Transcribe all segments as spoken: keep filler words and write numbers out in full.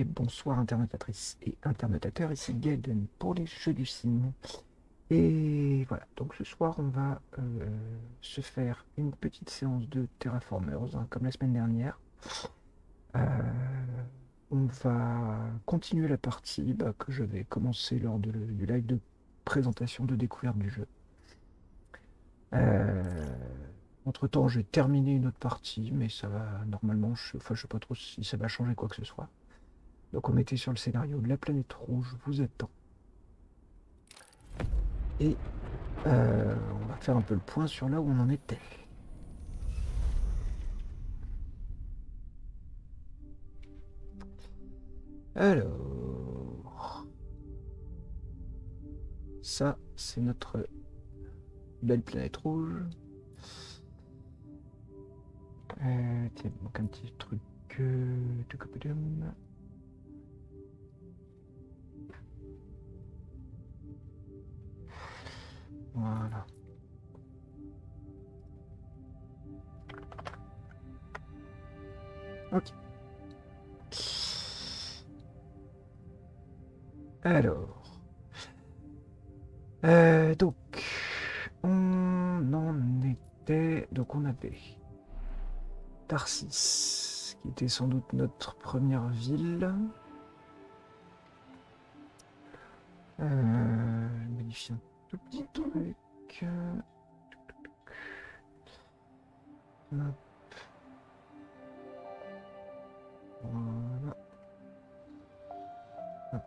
et bonsoir internautatrices et internautateurs, ici Gaiden pour les jeux du cygne. Et voilà, donc ce soir on va euh, se faire une petite séance de Terraformers, hein, comme la semaine dernière. Euh, on va continuer la partie bah, que je vais commencer lors de, du live de présentation de découverte du jeu. Euh, entre-temps, j'ai terminé une autre partie, mais ça va normalement, je, enfin, je sais pas trop si ça va changer quoi que ce soit. Donc on était sur le scénario de la planète rouge, vous attend. Et euh, on va faire un peu le point sur là où on en était. Alors, ça c'est notre belle planète rouge. Euh, tiens, il manque un petit truc. Euh, voilà. Ok. Alors. Euh, donc. On en était. Donc on avait. Tarsis, qui était sans doute notre première ville. Euh, modifier un tout petit truc. Hop. Voilà. Hop.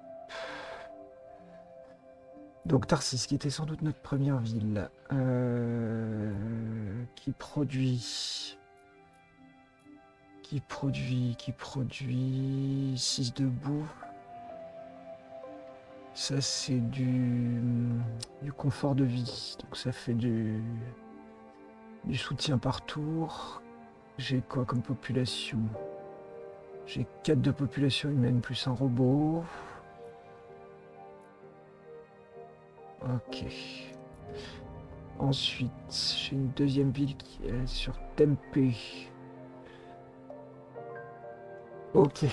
Donc Tarsis, qui était sans doute notre première ville, euh, qui produit, qui produit, qui produit six de boue. Ça c'est du, du confort de vie, donc ça fait du, du soutien par tour. J'ai quoi comme population? J'ai quatre de population humaine plus un robot. Ok. Ensuite, j'ai une deuxième ville qui est sur Tempe. Ok.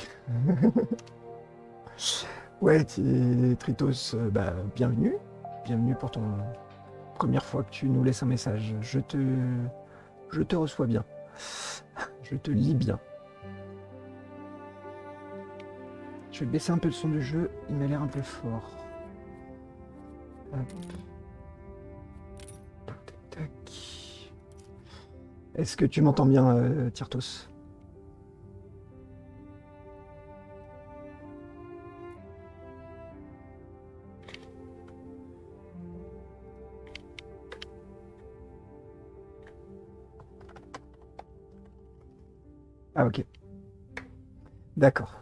Ouais, Tritos, euh, bah, bienvenue. Bienvenue pour ton première fois que tu nous laisses un message. Je te, je te reçois bien. Je te lis bien. Je vais baisser un peu le son du jeu. Il m'a l'air un peu fort. Hop. Tac, tac. Est-ce que tu m'entends bien, euh, Tirtos? Ah ok. D'accord.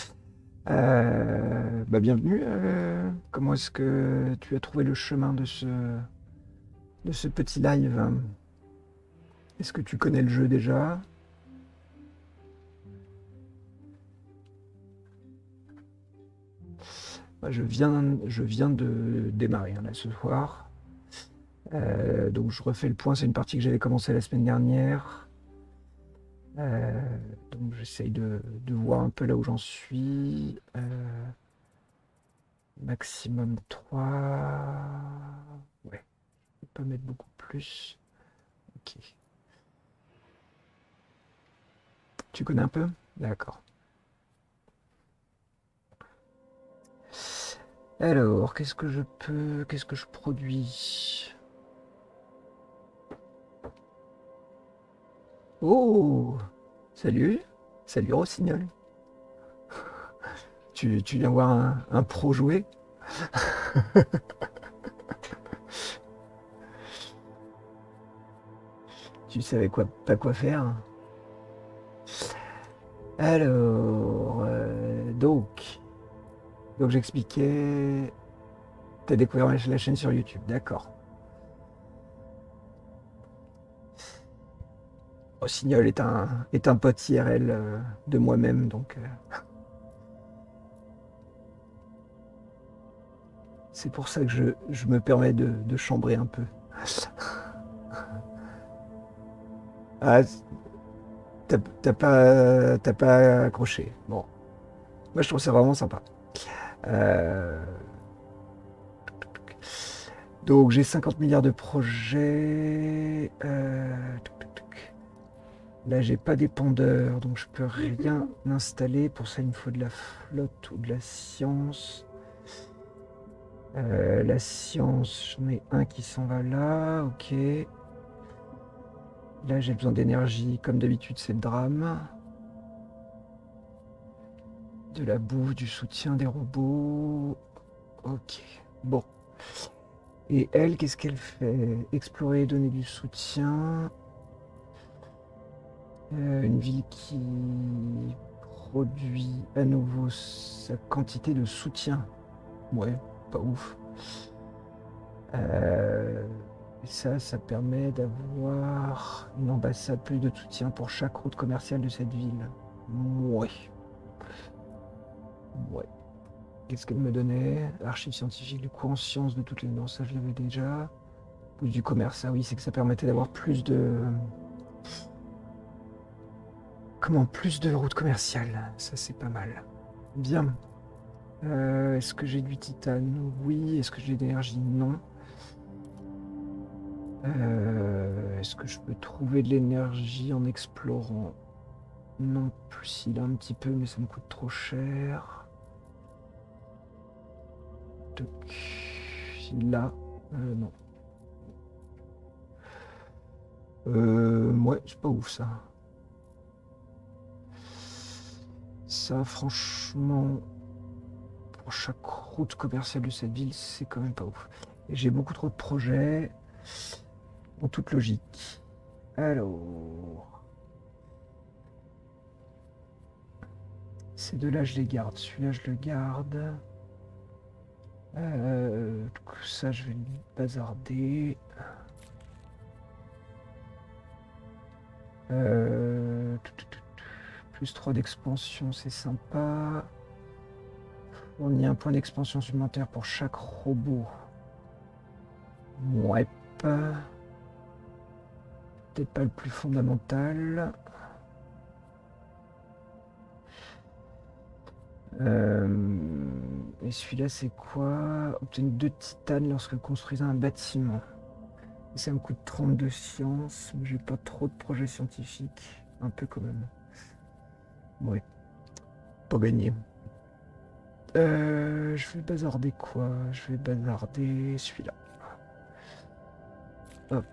Euh, bah bienvenue. Euh, comment est-ce que tu as trouvé le chemin de ce, de ce petit live? Est-ce que tu connais le jeu déjà? Bah, je viens, je viens de démarrer hein, là ce soir. Euh, donc je refais le point. C'est une partie que j'avais commencé la semaine dernière. Euh, donc j'essaye de, de voir un peu là où j'en suis. Euh, maximum trois. Ouais, je peux pas mettre beaucoup plus. Ok. Tu connais un peu? D'accord. Alors, qu'est-ce que je peux... Qu'est-ce que je produis? Oh! Salut! Salut Rossignol! Tu, tu viens voir un, un pro jouer? Tu savais quoi, pas quoi faire? Alors, euh, donc... Donc j'expliquais... T'as découvert la la chaîne sur YouTube, d'accord. Rossignol est un, est un pote I R L euh, de moi-même, donc... euh, c'est pour ça que je, je me permets de, de chambrer un peu. Ah, t'as t'as pas, t'as pas accroché. Bon. Moi, je trouve ça vraiment sympa. Euh, Donc, j'ai cinquante milliards de projets. Euh, tuc, tuc, tuc. Là, j'ai pas d'épandeur, donc je peux rien installer. Pour ça, il me faut de la flotte ou de la science. Euh, la science, j'en ai un qui s'en va là, ok. Là, j'ai besoin d'énergie. Comme d'habitude, c'est le drame. De la bouffe, du soutien, des robots. Ok, bon. Et elle, qu'est-ce qu'elle fait? Explorer, donner du soutien. Euh, une ville qui produit à nouveau sa quantité de soutien. Ouais, pas ouf. Euh, et ça, ça permet d'avoir une ambassade, plus de soutien pour chaque route commerciale de cette ville. Ouais. Ouais. Qu'est-ce qu'elle me donnait? Archives scientifiques, du cours en sciences de toutes les... Non, ça je l'avais déjà. Plus du commerce, ah oui, c'est que ça permettait d'avoir plus de... Comment? Plus de routes commerciales. Ça, c'est pas mal. Bien. Euh, est-ce que j'ai du titane? Oui. Est-ce que j'ai de l'énergie? Non. Euh, est-ce que je peux trouver de l'énergie en explorant? Non plus, il a un petit peu, mais ça me coûte trop cher. Toc. Là, euh, non. Euh, ouais, c'est pas ouf ça. Ça, franchement, pour chaque route commerciale de cette ville, c'est quand même pas ouf. Et j'ai beaucoup trop de projets, en toute logique. Alors, ces deux-là, je les garde. Celui-là, je le garde. Euh, ça, je vais le bazarder. Euh, tout, tout, tout, tout. Plus trois d'expansion, c'est sympa. On y a un point d'expansion supplémentaire pour chaque robot. Ouais, pas. Peut-être pas le plus fondamental. Euh, et celui-là, c'est quoi? Obtenir deux titanes lorsque construisant un bâtiment. Et ça me coûte trente de science, mais j'ai pas trop de projets scientifiques. Un peu quand même. Ouais, pas gagné. Euh, je vais bazarder quoi? Je vais bazarder celui-là. Hop.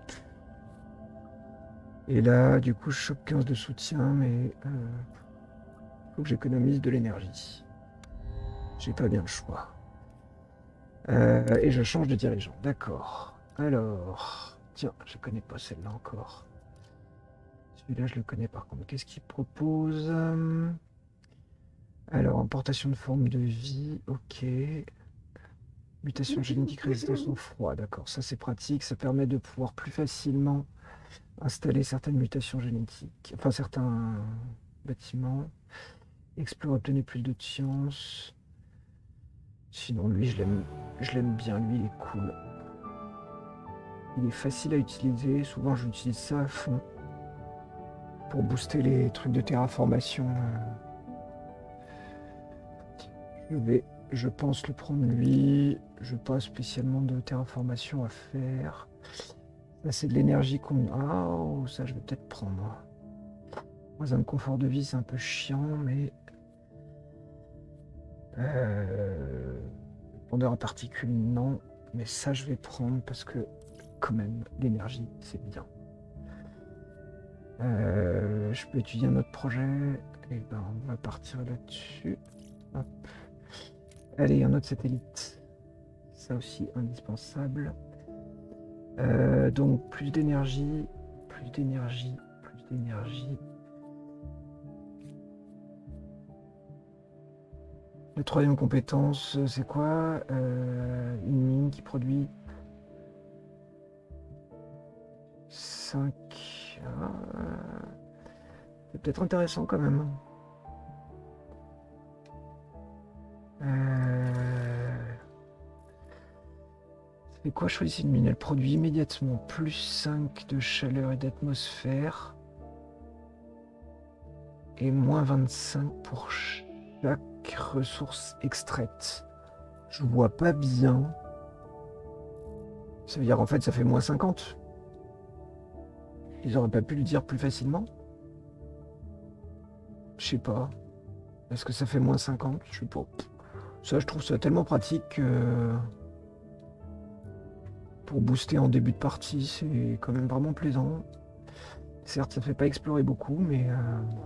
Et là, du coup, je chope quinze de soutien, mais euh, faut que j'économise de l'énergie. J'ai pas bien le choix. Euh, et je change de dirigeant. D'accord. Alors, tiens, je connais pas celle-là encore. Celui-là, je le connais par contre. Qu'est-ce qu'il propose? Alors, importation de forme de vie, ok. Mutation génétique, résistance au froid, d'accord. Ça, c'est pratique. Ça permet de pouvoir plus facilement installer certaines mutations génétiques, enfin certains bâtiments. Explorer, obtenir plus de science. Sinon, lui, je l'aime, je l'aime bien. Lui, il est cool. Il est facile à utiliser. Souvent, j'utilise ça à fond pour booster les trucs de terraformation. Je vais, je pense, le prendre lui. Je n'ai pas spécialement de terraformation à faire. Là, c'est de l'énergie qu'on... Ah, oh, ça, je vais peut-être prendre. Voisin de confort de vie, c'est un peu chiant, mais... Euh... Pondeur à particules, non. Mais ça, je vais prendre parce que, quand même, l'énergie, c'est bien. Euh... Je peux étudier un autre projet. Et ben, on va partir là-dessus. Hop. Allez, un autre satellite. Ça aussi, indispensable. Euh, donc, plus d'énergie, plus d'énergie, plus d'énergie. La troisième compétence, c'est quoi? euh, Une mine qui produit cinq. Ah, c'est peut-être intéressant quand même. Euh... Ça fait quoi choisir une mine? Elle produit immédiatement plus cinq de chaleur et d'atmosphère. Et moins vingt-cinq pour chaque ressources extraites. Je vois pas bien. Ça veut dire en fait ça fait moins cinquante. Ils auraient pas pu le dire plus facilement? Je sais pas. Est-ce que ça fait moins cinquante? Je sais pas. Ça, je trouve ça tellement pratique que... Pour booster en début de partie, c'est quand même vraiment plaisant. Certes, ça fait pas explorer beaucoup, mais... Euh...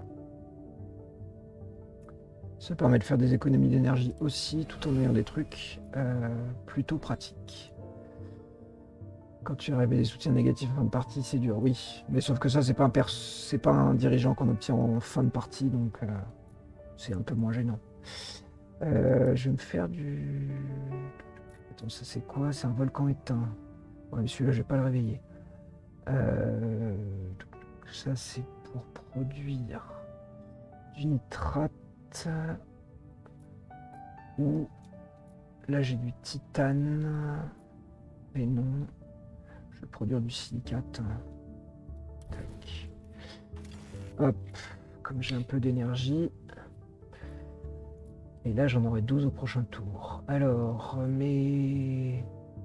ça permet de faire des économies d'énergie aussi, tout en ayant des trucs euh, plutôt pratiques. Quand tu arrives à des soutiens négatifs en fin de partie, c'est dur, oui. Mais sauf que ça, c'est pas un pers c'est pas un dirigeant qu'on obtient en fin de partie, donc euh, c'est un peu moins gênant. Euh, je vais me faire du... Attends, ça c'est quoi? C'est un volcan éteint. Ouais, mais celui-là, je vais pas le réveiller. Euh... Ça, c'est pour produire du nitrate. Ou là, j'ai du titane. Et non. Je vais produire du silicate. Tac. Hop. Comme j'ai un peu d'énergie. Et là, j'en aurai douze au prochain tour. Alors, mais...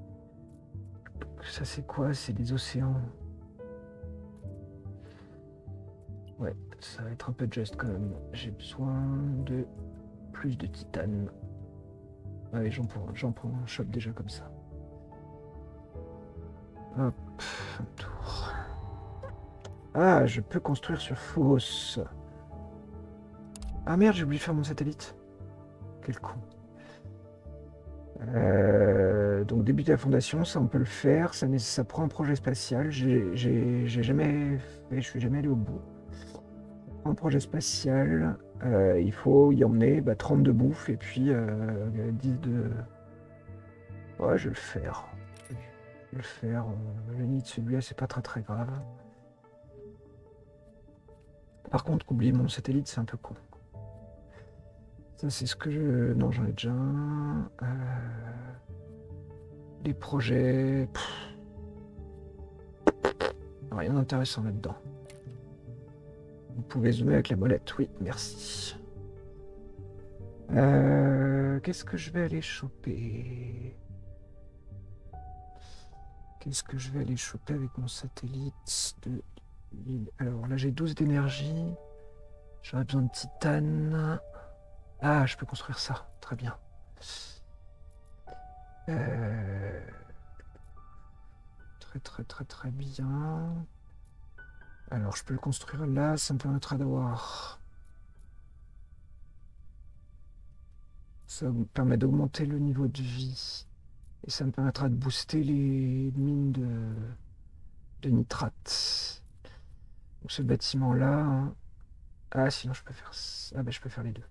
ça, c'est quoi? C'est des océans. Ouais, ça va être un peu juste quand même. J'ai besoin de plus de titane. Allez, j'en prends, j'en prends un shot déjà comme ça. Hop, un tour. Ah, je peux construire sur Phobos. Ah merde, j'ai oublié de faire mon satellite. Quel con. Euh, donc débuter la fondation, ça on peut le faire. Ça, ça prend un projet spatial. J'ai jamais fait, je suis jamais allé au bout. Un projet spatial, euh, il faut y emmener bah, trente de bouffe et puis euh, dix de... Ouais, je vais le faire. Je vais le faire. Euh, le nid de celui-là, c'est pas très très grave. Par contre, oublier mon satellite, c'est un peu con. Ça, c'est ce que je... Non, j'en ai déjà un. Euh... Les projets... Pff. Rien d'intéressant là-dedans. Vous pouvez zoomer avec la molette, oui, merci. Euh... Qu'est-ce que je vais aller choper? Qu'est-ce que je vais aller choper avec mon satellite de l'île? Alors là, j'ai douze d'énergie. J'aurais besoin de titane. Ah, je peux construire ça. Très bien. Euh... Très, très, très, très bien. Alors, je peux le construire là. Ça me permettra d'avoir... Ça me permet d'augmenter le niveau de vie. Et ça me permettra de booster les mines de, de nitrate. Donc ce bâtiment-là... Hein. Ah, sinon je peux faire... Ah ben je peux faire les deux.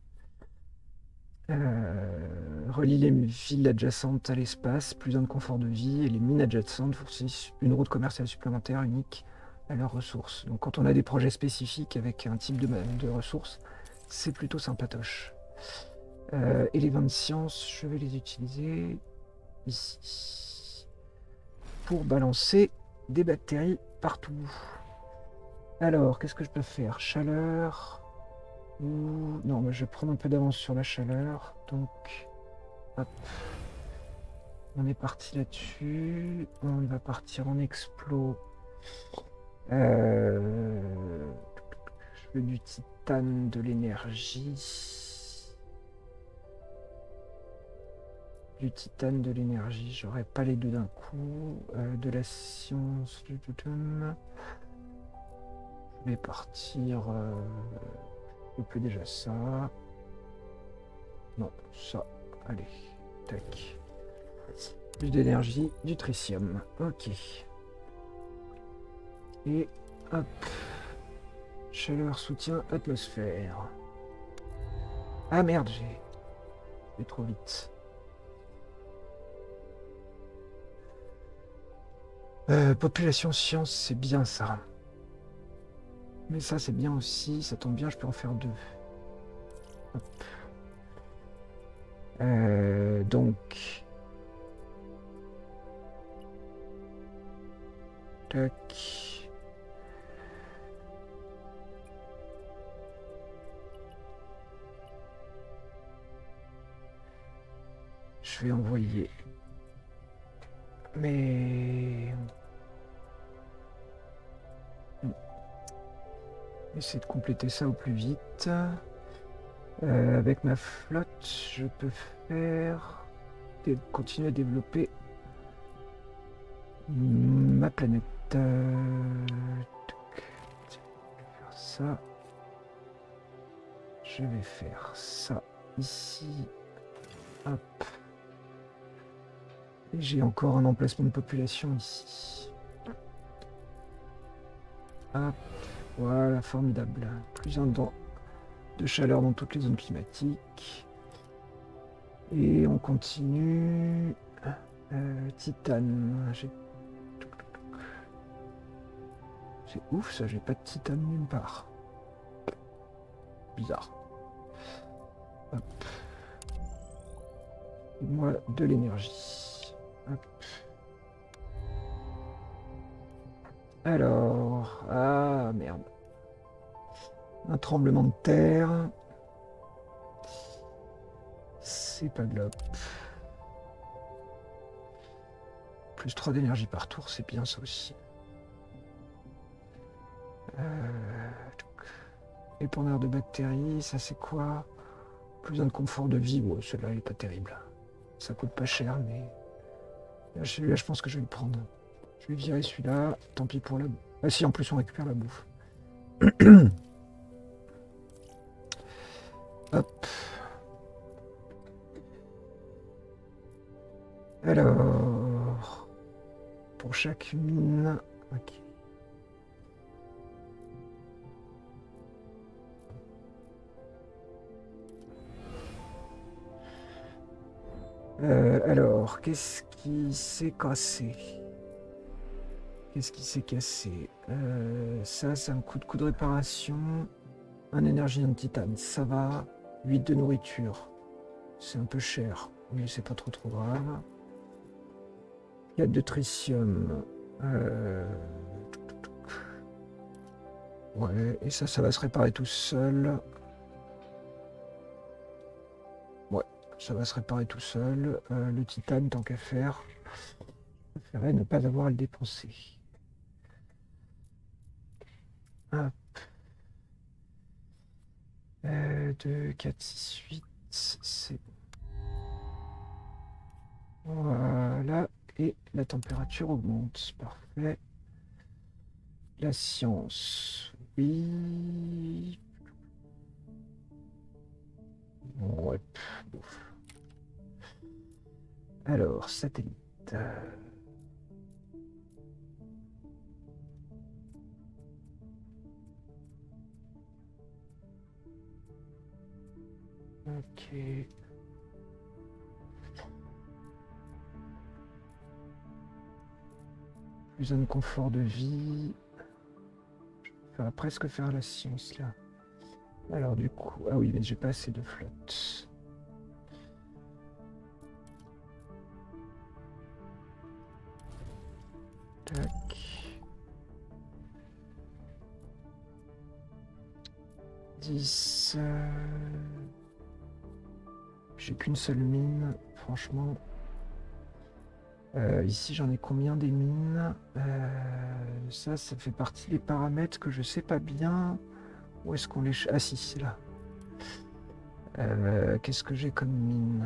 Euh, relie les villes adjacentes à l'espace, plus un de confort de vie, et les mines adjacentes fournissent une route commerciale supplémentaire unique à leurs ressources. Donc quand on a des projets spécifiques avec un type de, de ressources, c'est plutôt sympatoche. Euh, et les vins de science, je vais les utiliser ici pour balancer des bactéries partout. Alors, qu'est-ce que je peux faire? Chaleur. Ou... Non, mais je vais prendre un peu d'avance sur la chaleur. Donc, hop. On est parti là-dessus. On va partir en explo. Euh... Je veux du titane, de l'énergie. Du titane, de l'énergie. J'aurais pas les deux d'un coup. Euh, de la science. Je vais partir. Euh... Je peux déjà ça. Non, ça. Allez. Tac. Plus d'énergie, du tritium. Ok. Et hop. Chaleur, soutien, atmosphère. Ah merde, j'ai... j'ai trop vite. Euh, population science, c'est bien ça. Mais ça, c'est bien aussi. Ça tombe bien, je peux en faire deux. Hop. Euh, donc... Tac. je vais envoyer. Mais... Essayer de compléter ça au plus vite. Euh, avec ma flotte, je peux faire... continuer à développer ma planète. Euh... Je vais faire ça. Je vais faire ça ici. Hop. Et j'ai encore un emplacement de population ici. Hop. Voilà, formidable. Plus un dent de chaleur dans toutes les zones climatiques. Et on continue. Euh, titane. J'ai... C'est ouf ça, j'ai pas de titane nulle part. Bizarre. Hop. Moi de l'énergie. Hop. Alors, ah merde. Un tremblement de terre. C'est pas glop. Plus trois d'énergie par tour, c'est bien ça aussi. Euh... Épandeur de bactéries, ça c'est quoi? Plus un de confort de vie, ouais, celui-là il est pas terrible. Ça coûte pas cher, mais celui-là je pense que je vais le prendre. Je vais virer celui-là, tant pis pour la bouffe. Ah si, en plus on récupère la bouffe. Hop. Alors, pour chaque mine, ok. Euh, alors, qu'est-ce qui s'est cassé? Qu'est-ce qui s'est cassé? euh, Ça, c'est un coup de coup de réparation. Un énergie en titane, ça va. huit de nourriture. C'est un peu cher, mais c'est pas trop trop grave. quatre de tritium. Euh... Ouais, et ça, ça va se réparer tout seul. Ouais, ça va se réparer tout seul. Euh, le titane, tant qu'à faire, je préférerais ne pas avoir à le dépenser. Hop. Euh, deux, quatre, six, huit, c'est bon. Voilà, et la température augmente. Parfait. La science, oui. Ouais, bouf. Alors, satellite. Ok. Plus un confort de vie. Ça va presque faire la science là. Alors du coup, ah oui, mais j'ai pas assez de flotte. Tac. dix. Euh... J'ai qu'une seule mine, franchement. Euh, ici, j'en ai combien des mines? euh, Ça, ça fait partie des paramètres que je sais pas bien. Où est-ce qu'on les... Ah si, c'est là. Euh, Qu'est-ce que j'ai comme mine?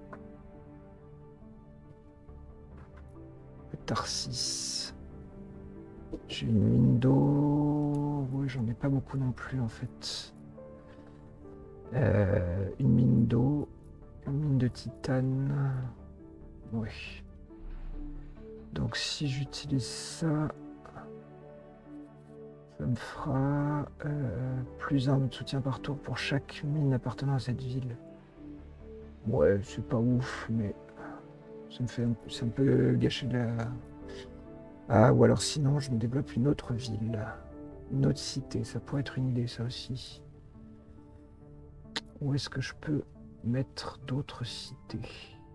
Le Tarsis. J'ai une mine d'eau. Oui, j'en ai pas beaucoup non plus en fait. Euh, une mine d'eau. Une mine de titane. Oui. Donc si j'utilise ça, ça me fera euh, plus un de soutien par tour pour chaque mine appartenant à cette ville. Ouais, c'est pas ouf, mais ça me fait un, c'est un peu gâcher de la... Ah, ou alors sinon je me développe une autre ville, une autre cité, ça pourrait être une idée ça aussi. Où est-ce que je peux mettre d'autres cités?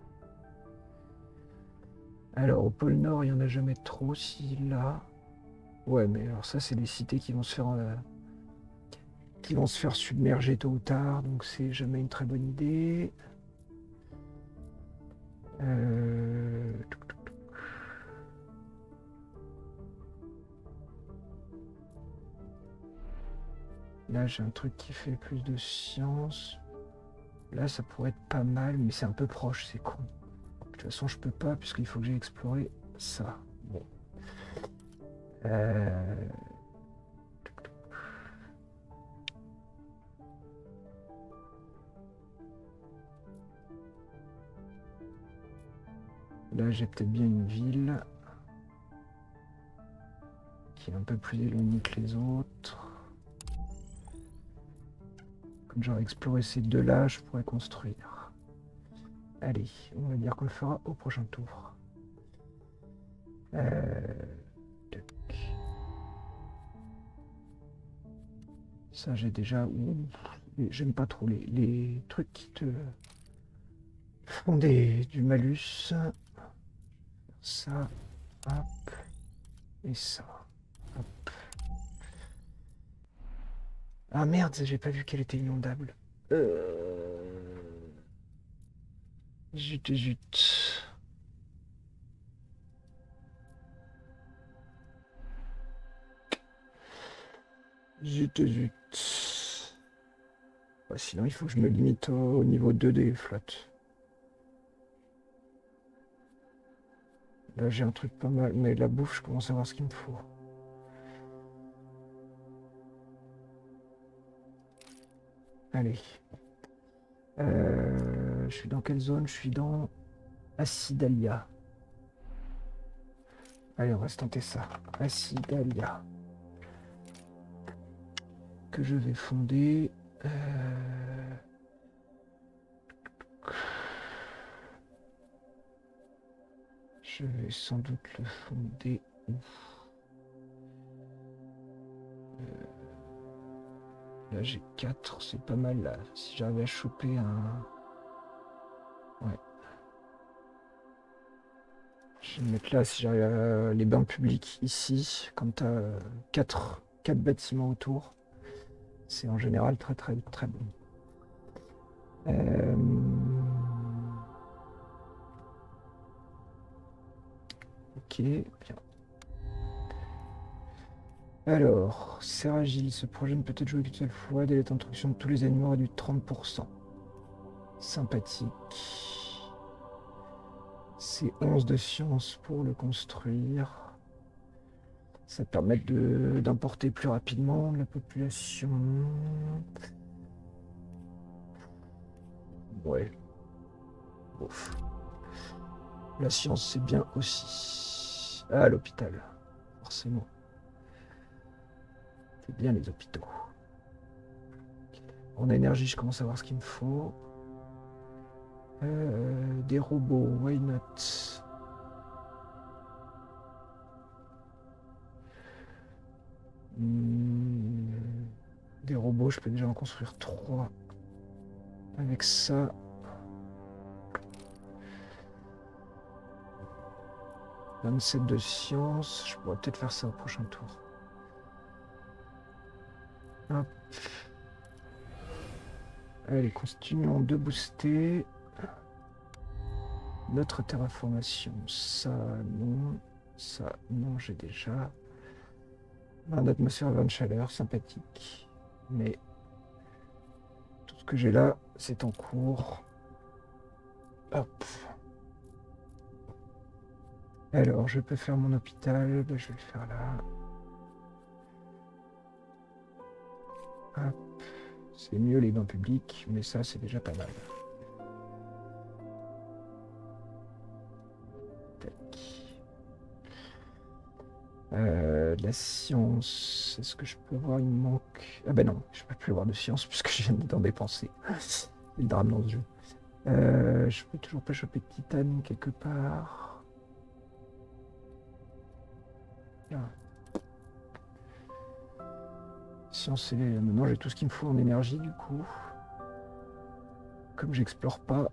Alors au pôle Nord il n'y en a jamais trop, si là... Ouais, mais alors ça c'est des cités qui vont se faire... Euh, qui vont se faire submerger tôt ou tard, donc c'est jamais une très bonne idée. Euh... Là, j'ai un truc qui fait plus de science. Là, ça pourrait être pas mal, mais c'est un peu proche, c'est con. De toute façon, je peux pas, puisqu'il faut que j'ai exploré ça. Bon. Euh... Là, j'ai peut-être bien une ville qui est un peu plus éloignée que les autres. Comme j'aurais exploré ces deux-là, je pourrais construire. Allez, on va dire qu'on le fera au prochain tour. Euh... Ça, j'ai déjà... J'aime pas trop les, les trucs qui te font des, du malus. Ça, hop, et ça. Hop. Ah merde, j'ai pas vu qu'elle était inondable. Euh... Zut, zut. Zut, zut. Ouais, sinon, il faut que je me limite au, au niveau deux des flottes. Là, j'ai un truc pas mal, mais la bouffe, je commence à voir ce qu'il me faut. Allez. Euh, je suis dans quelle zone? Je suis dans Acidalia. Allez, on va se tenter ça. Acidalia. Que je vais fonder. Euh... Je vais sans doute le fonder. Euh... Là, j'ai quatre. C'est pas mal, là. Si j'arrivais à choper un... Ouais. Je vais me mettre là, si j'arrive à les bains publics ici, quand tu as quatre bâtiments autour, c'est en général très très très bon. Euh... Ok, bien. Alors, Seragil, ce projet ne peut être joué qu'une seule fois, dès l'introduction de tous les animaux réduit de trente pour cent. Sympathique. C'est onze de science pour le construire. Ça permet d'importer plus rapidement la population. Ouais. Ouf. La science, c'est bien aussi. Ah, l'hôpital. Forcément. C'est bien les hôpitaux. En énergie, je commence à voir ce qu'il me faut. Euh, des robots, why not? Hmm, des robots, je peux déjà en construire trois. Avec ça. vingt-sept de science. Je pourrais peut-être faire ça au prochain tour. Hop. Allez, continuons de booster. Notre terraformation, ça non. Ça non, j'ai déjà. Un atmosphère, vingt de chaleur, sympathique. Mais tout ce que j'ai là, c'est en cours. Hop. Alors, je peux faire mon hôpital. Ben, je vais le faire là. Hop. C'est mieux les bains publics, mais ça, c'est déjà pas mal. Tac. Euh, la science, est-ce que je peux avoir une manque? Ah ben non, je peux plus avoir de science puisque je viens d'en dépenser. C'est le drame dans ce jeu. Euh, je peux toujours pas choper de titane quelque part. Ah. Science, c'est... Maintenant j'ai tout ce qu'il me faut en énergie du coup. Comme j'explore pas.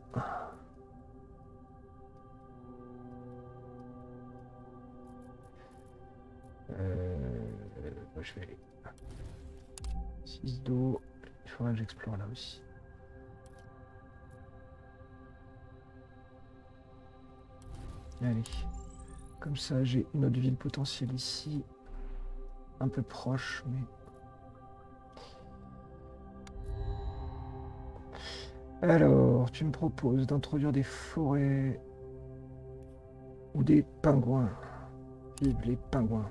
Euh... Moi, je vais aller. six d'eau. Il faudra que j'explore là aussi. Allez. Comme ça, j'ai une autre ville potentielle ici. Un peu proche, mais... Alors, tu me proposes d'introduire des forêts ou des pingouins. Vive les pingouins.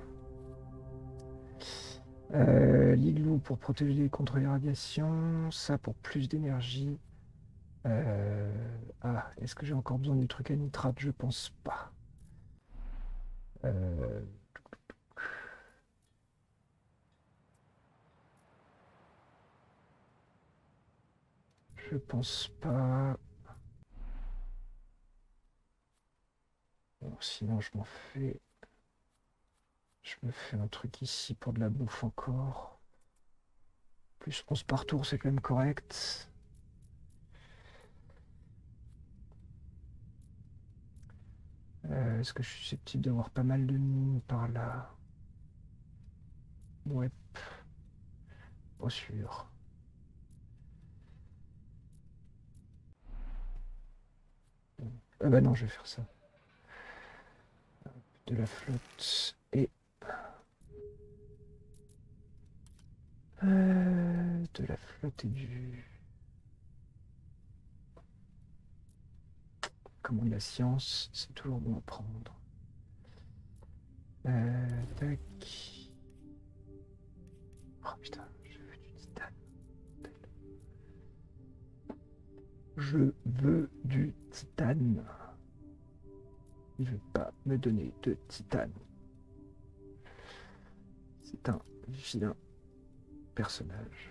Euh, L'igloo pour protéger contre les radiations. Ça pour plus d'énergie. Euh... Ah, est-ce que j'ai encore besoin du truc à nitrate? Je pense pas. Euh... Je pense pas. Bon, sinon, je m'en fais. Je me fais un truc ici pour de la bouffe encore. Plus onze par tour, c'est quand même correct. Euh, Est-ce que je suis susceptible d'avoir pas mal de mines par là? Ouais, pas sûr. Ah bah non, je vais faire ça. De la flotte et... Euh, de la flotte et du... Comment de la science, c'est toujours bon à prendre. Euh, tac. Oh putain, je veux du titane. Je veux du titane. Il veut pas me donner de titane. C'est un vilain personnage.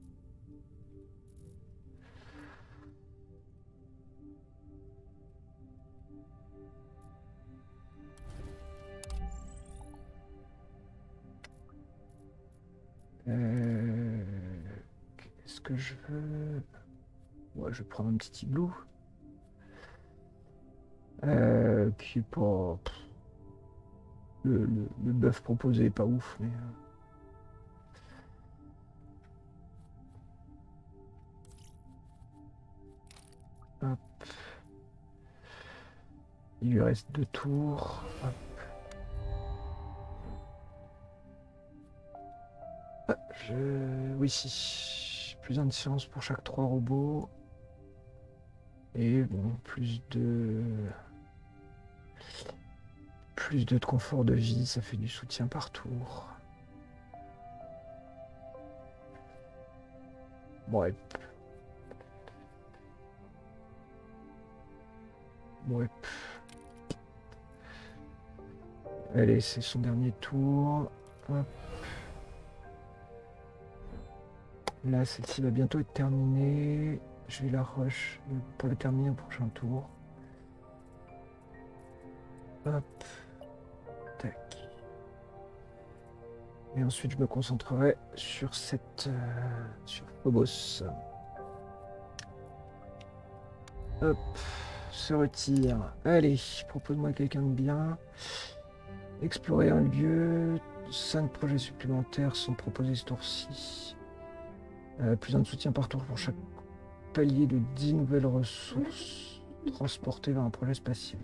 Euh... Qu'est-ce que je veux? Ouais, je vais prendre un petit igloo. Euh, qui est pas... Le, le, le bœuf proposé est pas ouf, mais... Hop. Il lui reste deux tours. Hop. Ah, je... Oui, si. Plus un de science pour chaque trois robots. Et bon, plus de... Plus de confort de vie, ça fait du soutien par tour. Ouais. Ouais. Allez, c'est son dernier tour. Hop. Là, celle-ci va bientôt être terminée. Je vais la rush pour la terminer au prochain tour. Hop. Tac. Et ensuite, je me concentrerai sur cette... Euh, sur Phobos. Hop. Se retire. Allez, propose-moi quelqu'un de bien. Explorer un lieu. cinq projets supplémentaires sont proposés ce tour-ci. Euh, plus un de soutien par tour pour chaque palier de dix nouvelles ressources transportées vers un projet spatial.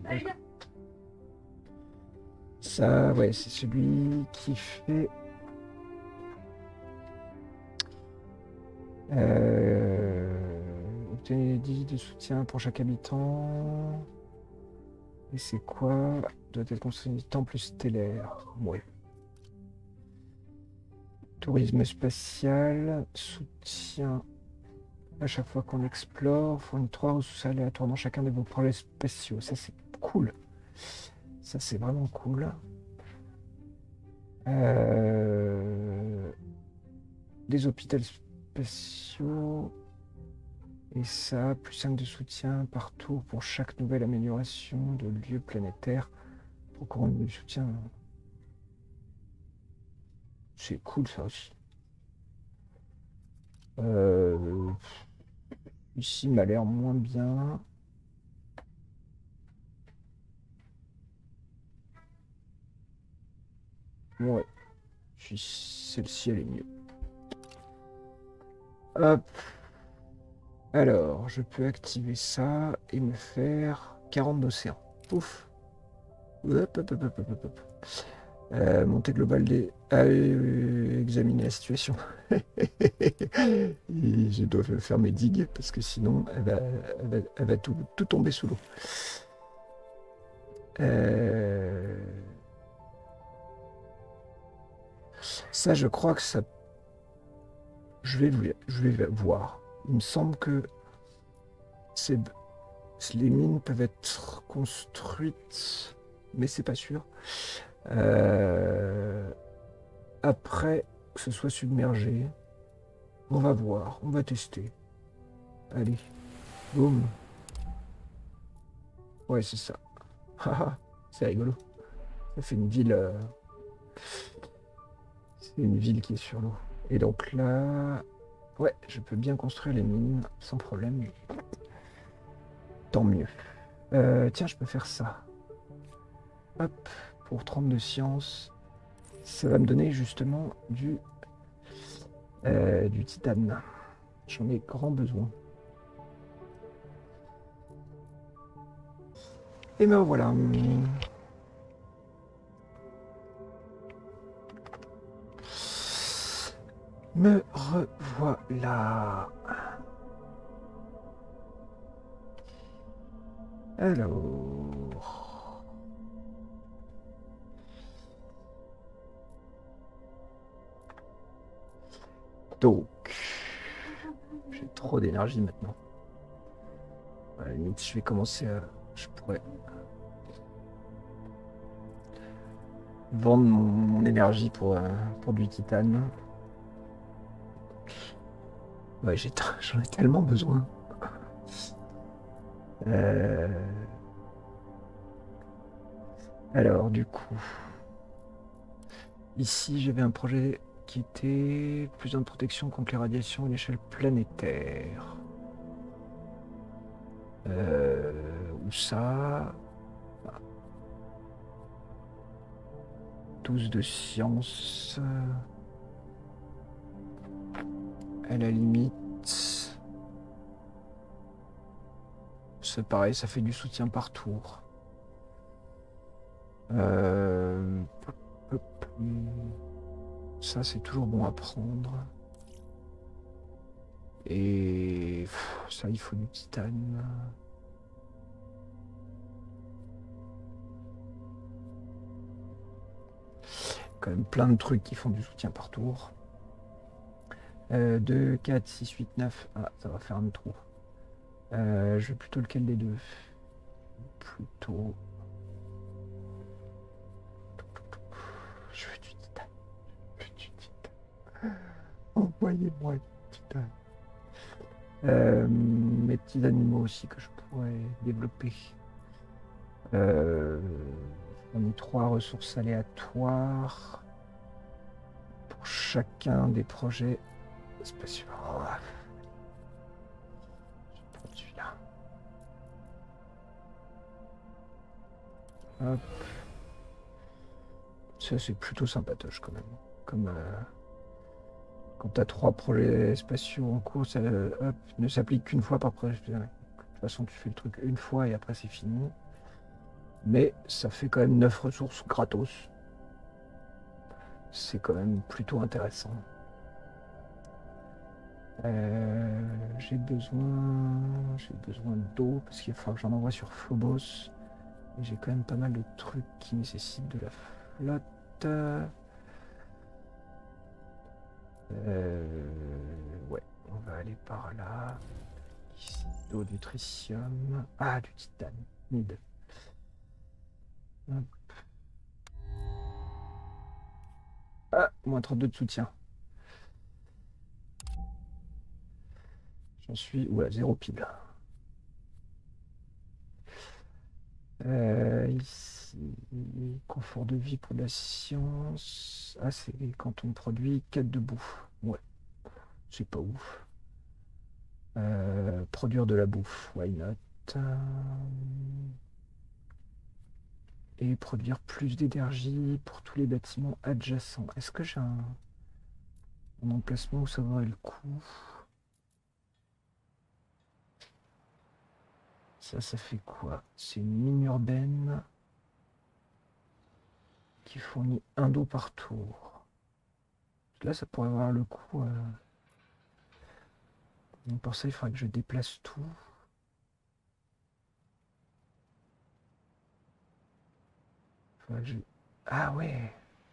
Ça, ouais, c'est celui qui fait... Euh... Obtenez dix de soutien pour chaque habitant. Et c'est quoi? Doit être construit un temple stellaire. Ouais. Tourisme spatial, soutien à chaque fois qu'on explore, fournit trois ressources aléatoires dans chacun de vos projets spatiaux. Ça, c'est cool. Ça, c'est vraiment cool. Euh... Des hôpitaux spatiaux. Et ça, plus cinq de soutien par tour pour chaque nouvelle amélioration de lieu planétaire. Pour qu'on ait du soutien. C'est cool, ça aussi. Euh... Ici, il m'a l'air moins bien. Ouais. Celle-ci, elle est mieux. Hop. Alors, je peux activer ça et me faire quarante d'océan. Ouf. Hop, hop, hop, hop, hop, hop. Euh, montée globale des... Ah, oui, oui, oui, oui, examiner la situation. Et je dois faire mes digues parce que sinon elle va, elle va, elle va tout, tout tomber sous l'eau. Euh... Ça, je crois que ça... Je vais, je vais voir. Il me semble que c'est... les mines peuvent être construites, mais c'est pas sûr. Euh... Après que ce soit submergé, on va voir, on va tester. Allez, boum. Ouais, c'est ça. Haha, c'est rigolo. Ça fait une ville. euh, C'est une ville qui est sur l'eau. Et donc là, ouais, je peux bien construire les mines sans problème. Tant mieux. Euh, tiens, je peux faire ça. Hop, pour trente de science, ça va me donner justement du, euh, du titane. J'en ai grand besoin. Et ben voilà. Me revoilà. Alors. Donc. J'ai trop d'énergie maintenant. À la limite, je vais commencer à... Je pourrais vendre mon, mon énergie pour, euh, pour du titane. Ouais, j'ai j'en ai tellement besoin. Euh... Alors, du coup, ici, j'avais un projet qui était plus de protection contre les radiations à l'échelle planétaire. Euh... Où ça? douze de science. À la limite. C'est pareil, ça fait du soutien par tour. Euh... Ça, c'est toujours bon à prendre. Et ça, il faut du titane. Quand même plein de trucs qui font du soutien par tour. Euh, deux, quatre, six, huit, neuf. Ah, ça va faire un trou. Euh, je veux plutôt lequel des deux? Plutôt... Je veux du titane. Je veux du titane. Envoyez-moi du titane. Euh, mes petits animaux aussi que je pourrais développer. Euh, on a trois ressources aléatoires pour chacun des projets spatiaux. Oh, je vais prendre celui-là. Hop. Ça, c'est plutôt sympatoche quand même. Comme euh, quand tu as trois projets spatiaux en cours, ça hop, ne s'applique qu'une fois par projet. De toute façon, tu fais le truc une fois et après c'est fini. Mais ça fait quand même neuf ressources gratos. C'est quand même plutôt intéressant. Euh, j'ai besoin, j'ai besoin d'eau parce qu'il va falloir que j'en envoie sur Phobos. Et j'ai quand même pas mal de trucs qui nécessitent de la flotte. Euh, ouais, on va aller par là. Ici, d'eau, du tritium. Ah, du titane. Mid. Hop. Ah, moins trente-deux de soutien. J'en suis, ouais, zéro pile. Euh, ici, confort de vie pour la science. Ah, c'est quand on produit quatre de bouffe. Ouais, c'est pas ouf. Euh, produire de la bouffe, why not? Et produire plus d'énergie pour tous les bâtiments adjacents. Est-ce que j'ai un, un emplacement où ça vaudrait le coup? Ça, ça fait quoi? C'est une mine urbaine. qui fournit un dos par tour. Là, ça pourrait avoir le coup. Euh... Donc pour ça, il faudrait que je déplace tout. Faudrait que je... Ah ouais.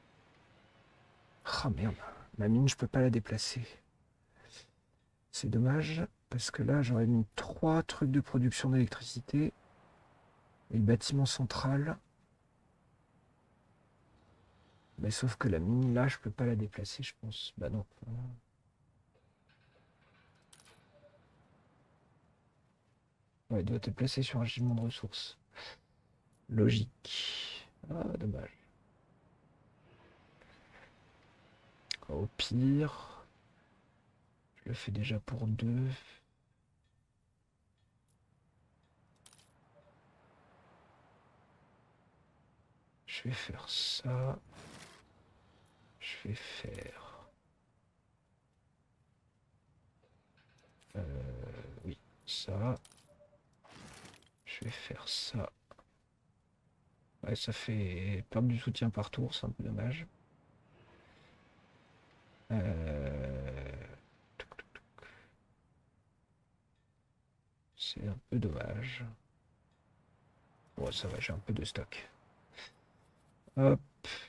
Ah merde. Ma mine, je peux pas la déplacer. C'est dommage, parce que là, j'aurais mis trois trucs de production d'électricité. Et le bâtiment central. Mais sauf que la mine, là, je peux pas la déplacer, je pense. Bah non. Ouais, elle doit être placée sur un gisement de ressources. Logique. Ah, dommage. Au pire, je le fais déjà pour deux. Je vais faire ça. Je vais faire... Euh, oui, ça. Je vais faire ça. Ouais, ça fait perdre du soutien par tour, c'est un peu dommage. Euh... C'est un peu dommage. Bon, ça va, j'ai un peu de stock. Hop.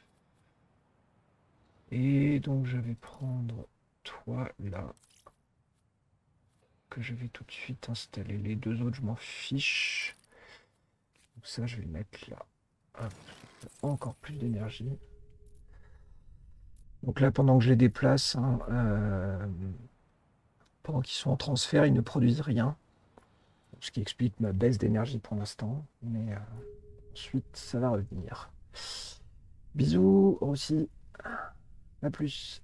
Et donc je vais prendre toi là. Que je vais tout de suite installer. Les deux autres, je m'en fiche. Donc ça, je vais le mettre là. Hop. Encore plus d'énergie. Donc là, pendant que je les déplace, hein, euh, pendant qu'ils sont en transfert, ils ne produisent rien. Ce qui explique ma baisse d'énergie pour l'instant. Mais euh, ensuite, ça va revenir. Bisous aussi. À plus.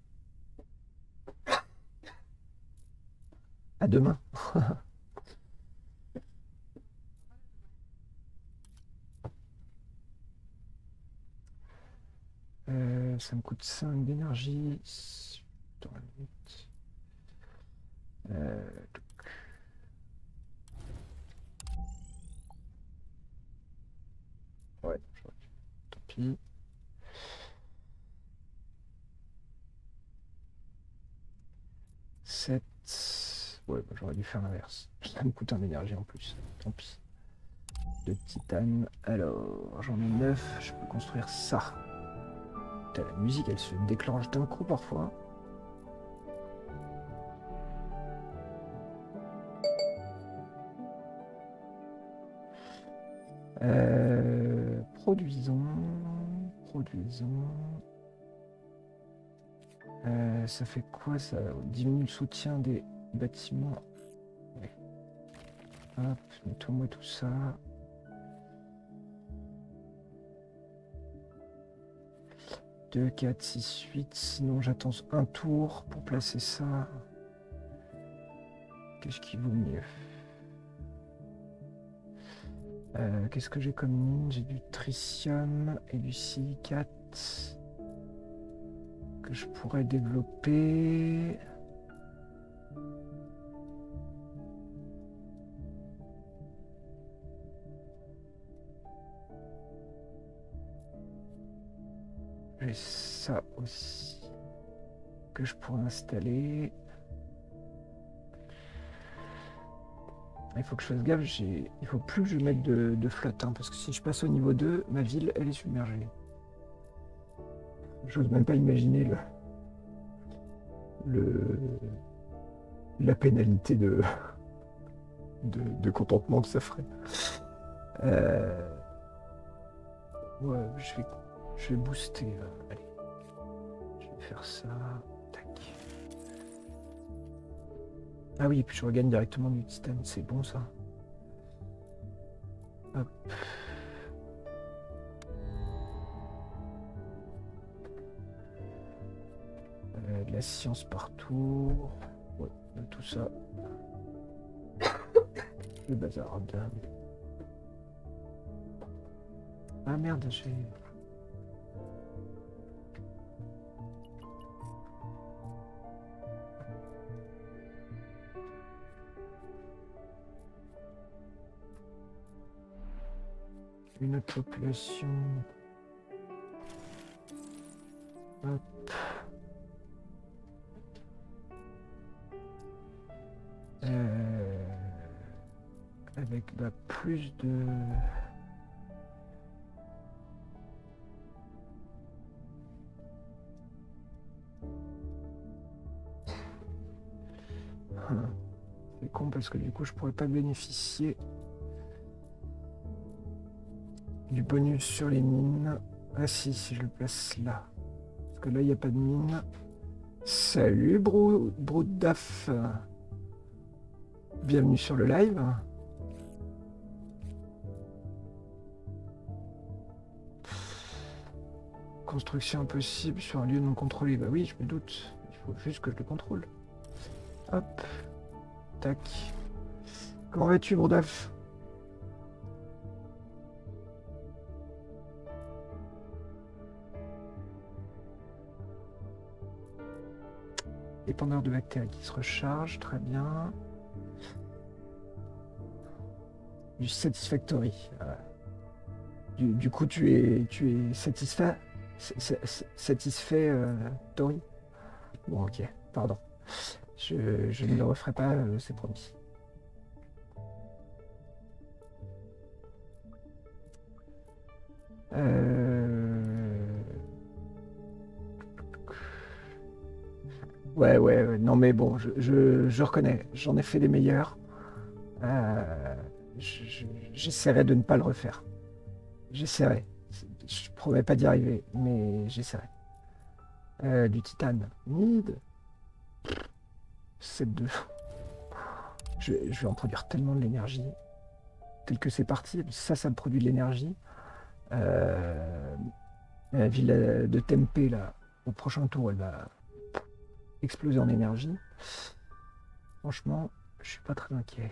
À demain. euh, ça me coûte cinq d'énergie. Euh, ouais, tant pis. sept. Ouais, bah, j'aurais dû faire l'inverse. Ça me coûte un énergie en plus. Tant pis. De titane. Alors, j'en ai neuf. Je peux construire ça. Putain, la musique, elle se déclenche d'un coup parfois. Euh, produisons. Produisons. Euh, ça fait quoi ça? Diminue le soutien des bâtiments. Ouais. Hop, nettoie-moi tout ça. deux, quatre, six, huit. Sinon, j'attends un tour pour placer ça. Qu'est-ce qui vaut mieux? euh, Qu'est-ce que j'ai comme mine? J'ai du tritium et du silicate que je pourrais développer. J'ai ça aussi que je pourrais installer. Il faut que je fasse gaffe, j'ai... il faut plus que je mette de, de flotte, hein, parce que si je passe au niveau deux, ma ville, elle est submergée. J'ose même pas imaginer le... le... la pénalité de... de... de contentement que ça ferait. Euh... Ouais, je vais, je vais booster. Euh... Allez, je vais faire ça. Tac. Ah oui, et puis je regagne directement du titane, c'est bon ça. Hop. Euh, de la science partout. Ouais, tout ça. Le bazar. Ah merde, j'ai... Une autre population. Hop. Euh, avec bah, plus de... C'est con parce que du coup je pourrais pas bénéficier du bonus sur les mines. Ah si, si je le place là. Parce que là il n'y a pas de mine. Salut Brou Broudaf. Bienvenue sur le live. Construction impossible sur un lieu non contrôlé. Bah oui, je me doute. Il faut juste que je le contrôle. Hop. Tac. Comment vas-tu, Broudaf? Épandeur de bactéries qui se recharge, très bien. Du satisfactory. Euh, du, du coup, tu es, tu es satisfait, satisfait, euh, Tori. Bon, ok, pardon. Je, je ne le referai pas, euh, c'est promis. Euh... Ouais, ouais, ouais, non mais bon, je, je, je reconnais, j'en ai fait des meilleurs. Euh, J'essaierai de ne pas le refaire. J'essaierai. Je promets pas d'y arriver, mais j'essaierai. Euh, du titane. Mid. sept deux. Je, je vais en produire tellement de l'énergie. Tel que c'est parti, ça, ça me produit de l'énergie. Euh, la ville de Tempe, là, au prochain tour, elle va exploser en énergie. Franchement, je suis pas très inquiet.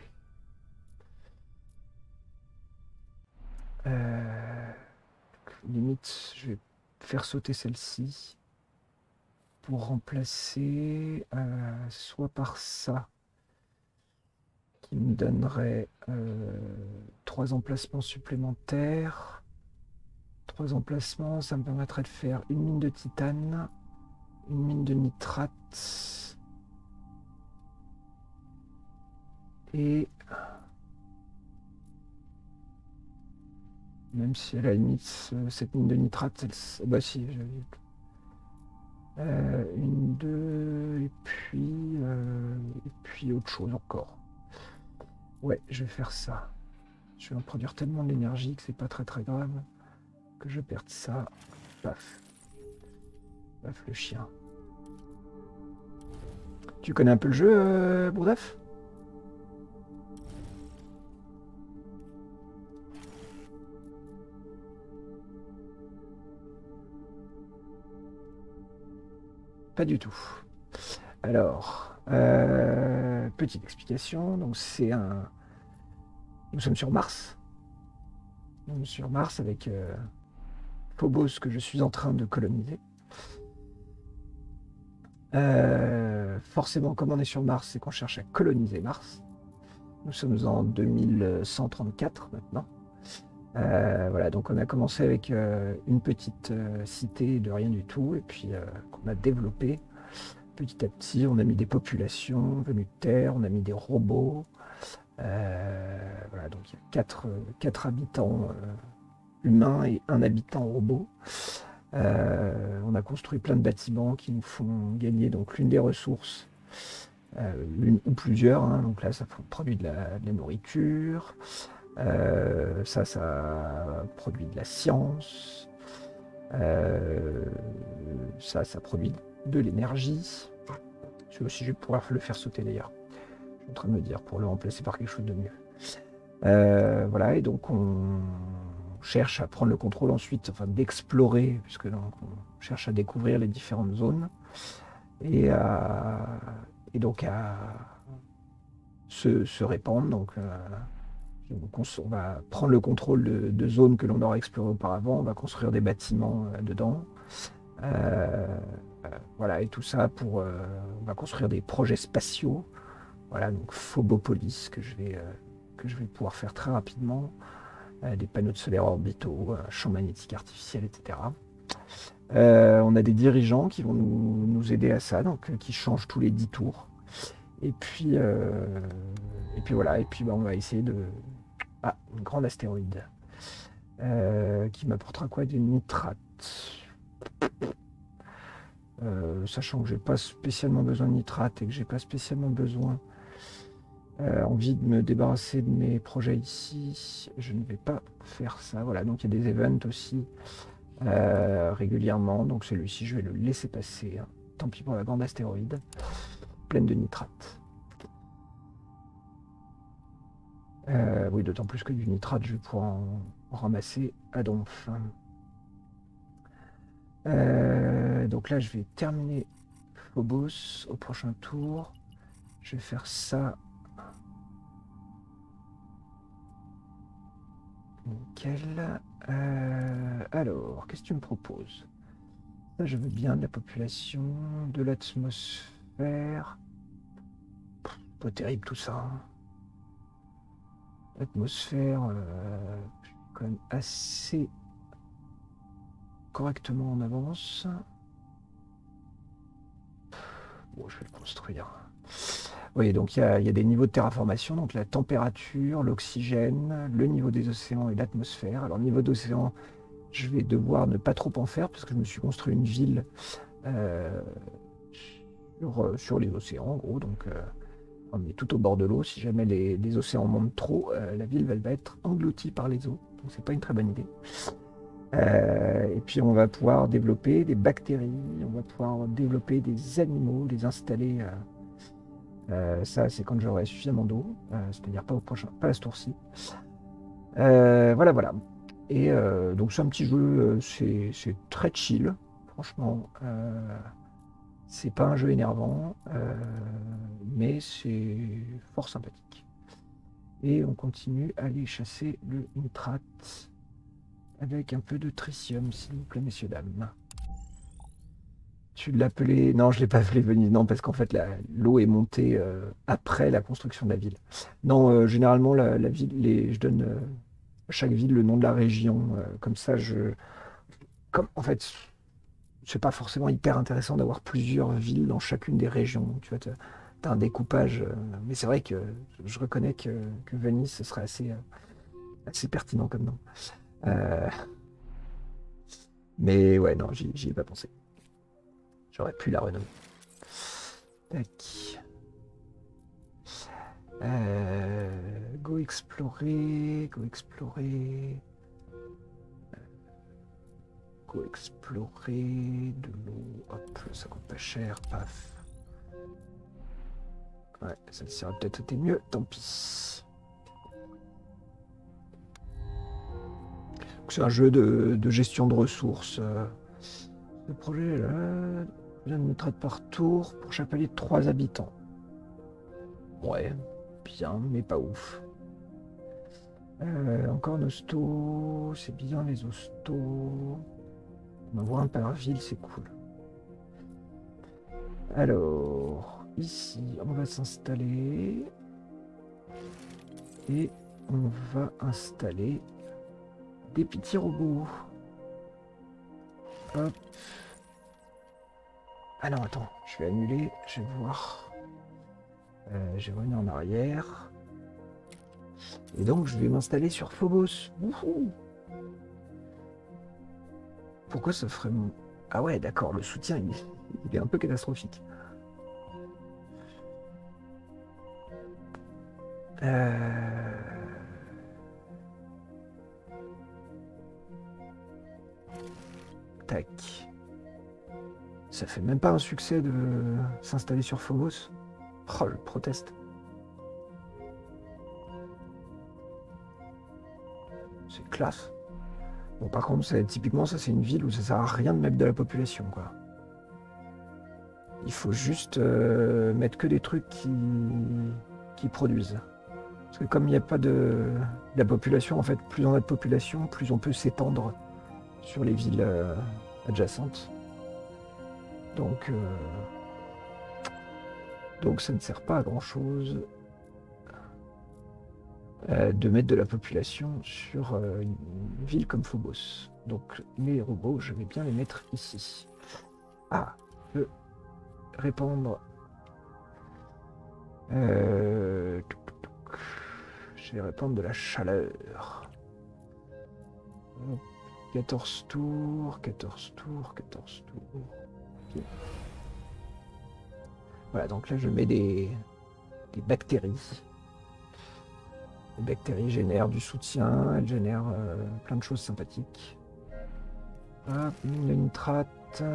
Euh, limite, je vais faire sauter celle-ci pour remplacer euh, soit par ça, qui me donnerait euh, trois emplacements supplémentaires. Trois emplacements, ça me permettrait de faire une mine de titane, une mine de nitrate et même si à la limite cette mine de nitrate, elle... bah si, j'avais euh, une, deux et puis euh, et puis autre chose encore. Ouais, je vais faire ça. Je vais en produire tellement d'énergie que c'est pas très très grave que je perde ça. Paf. Paf le chien. Tu connais un peu le jeu, euh, Bourdaf? Pas du tout. Alors, euh, petite explication. Donc c'est un... Nous sommes sur Mars. Nous sommes sur Mars avec euh, Phobos que je suis en train de coloniser. Euh, forcément, comme on est sur Mars, c'est qu'on cherche à coloniser Mars. Nous sommes en deux mille cent trente-quatre maintenant. Euh, voilà, donc on a commencé avec euh, une petite euh, cité de rien du tout, et puis euh, qu'on a développé petit à petit. On a mis des populations venues de Terre, on a mis des robots. Euh, voilà, donc il y a quatre, quatre habitants euh, humains et un habitant robot. Euh, on a construit plein de bâtiments qui nous font gagner donc l'une des ressources, euh, l'une ou plusieurs. Hein, donc là, ça produit de la, de la nourriture. Euh, ça, ça produit de la science. Euh, ça, ça produit de l'énergie. Je sais aussi, je vais pouvoir le faire sauter d'ailleurs. Je suis en train de me dire pour le remplacer par quelque chose de mieux. Euh, voilà, et donc on cherche à prendre le contrôle ensuite, enfin d'explorer, puisque donc on cherche à découvrir les différentes zones et, à, et donc à se, se répandre. Donc, euh, donc on, on va prendre le contrôle de, de zones que l'on aura explorées auparavant, on va construire des bâtiments euh, dedans. Euh, euh, voilà, et tout ça pour... Euh, on va construire des projets spatiaux. Voilà, donc Phobopolis que je vais, euh, que je vais pouvoir faire très rapidement. Euh, des panneaux de solaire orbitaux, un champ magnétique artificiel, et cetera. Euh, on a des dirigeants qui vont nous, nous aider à ça, donc euh, qui changent tous les dix tours. Et puis, euh, et puis voilà, et puis bah, on va essayer de... Ah, une grande astéroïde. Euh, qui m'apportera quoi? Du nitrate. Euh, sachant que j'ai pas spécialement besoin de nitrate et que j'ai pas spécialement besoin euh, envie de me débarrasser de mes projets ici, je ne vais pas faire ça. Voilà, donc il y a des events aussi euh, régulièrement, donc celui-ci je vais le laisser passer, hein. Tant pis pour la grande astéroïde pleine de nitrate. Euh, oui, d'autant plus que du nitrate je vais pouvoir en, en ramasser à donf. Euh, donc là je vais terminer Phobos au prochain tour. Je vais faire ça. Nickel. Euh, alors, qu'est-ce que tu me proposes? Ça, je veux bien de la population, de l'atmosphère. Pas terrible tout ça, hein. L'atmosphère, euh, je suis quand même assez correctement en avance. Bon, je vais le construire. Oui, donc il y, y a des niveaux de terraformation, donc la température, l'oxygène, le niveau des océans et l'atmosphère. Alors, niveau d'océan, je vais devoir ne pas trop en faire parce que je me suis construit une ville euh, sur, sur les océans, en gros. Donc, euh, on est tout au bord de l'eau. Si jamais les, les océans montent trop, euh, la ville elle va être engloutie par les eaux. Donc, c'est pas une très bonne idée. Euh, et puis, on va pouvoir développer des bactéries, on va pouvoir développer des animaux, les installer. Euh, euh, ça, c'est quand j'aurai suffisamment d'eau, euh, c'est-à-dire pas au prochain, pas à ce tour-ci. Euh, voilà, voilà. Et euh, donc c'est un petit jeu, euh, c'est c'est très chill, franchement. Euh, c'est pas un jeu énervant, euh, mais c'est fort sympathique. Et on continue à aller chasser le nitrate avec un peu de tritium, s'il vous plaît, messieurs, dames. Tu l'appelais... Non, je l'ai pas appelé Venise, non, parce qu'en fait, la- l'eau est montée euh, après la construction de la ville. Non, euh, généralement, la, la ville, les, je donne euh, à chaque ville le nom de la région. Euh, comme ça, je... Comme, en fait, c'est pas forcément hyper intéressant d'avoir plusieurs villes dans chacune des régions. Donc, tu vois, tu as un découpage. euh, mais c'est vrai que je reconnais que, que Venise, ce serait assez, euh, assez pertinent comme nom. Euh, mais ouais, non, j'y j'y ai pas pensé. J'aurais pu la renommer. Tac. Euh, go explorer, go explorer, go explorer de l'eau. Hop, ça coûte pas cher, paf. Ouais, ça aurait peut-être été mieux, tant pis. C'est un jeu de, de gestion de ressources. euh. Le projet là, besoin de nitrate par tour pour chaque palier de trois habitants. Ouais, bien, mais pas ouf. Euh, encore un hosto, c'est bien les hostos. On en voit un par ville, c'est cool. Alors, ici, on va s'installer. Et on va installer des petits robots. Hop. Ah non, attends, je vais annuler, je vais voir. Euh, je vais revenir en arrière. Et donc, je vais m'installer sur Phobos. Wouhou. Pourquoi ça ferait mon... Ah ouais, d'accord, le soutien, il est, il est un peu catastrophique. Euh... Tac. Ça fait même pas un succès de s'installer sur Phobos. Oh, le proteste. C'est classe. Bon, par contre, ça, typiquement, ça, c'est une ville où ça sert à rien de mettre de la population, quoi. Il faut juste euh, mettre que des trucs qui, qui produisent. Parce que comme il n'y a pas de... de la population, en fait, plus on a de population, plus on peut s'étendre sur les villes euh, adjacentes. Donc, euh, donc ça ne sert pas à grand-chose euh, de mettre de la population sur euh, une, une ville comme Phobos. Donc les robots, je vais bien les mettre ici. Ah, je peux répandre. Euh... Je vais répandre de la chaleur. quatorze tours, quatorze tours, quatorze tours. Okay. Voilà, donc là je mets des, des bactéries. Les bactéries génèrent du soutien, elles génèrent euh, plein de choses sympathiques. Hop, mine de nitrate.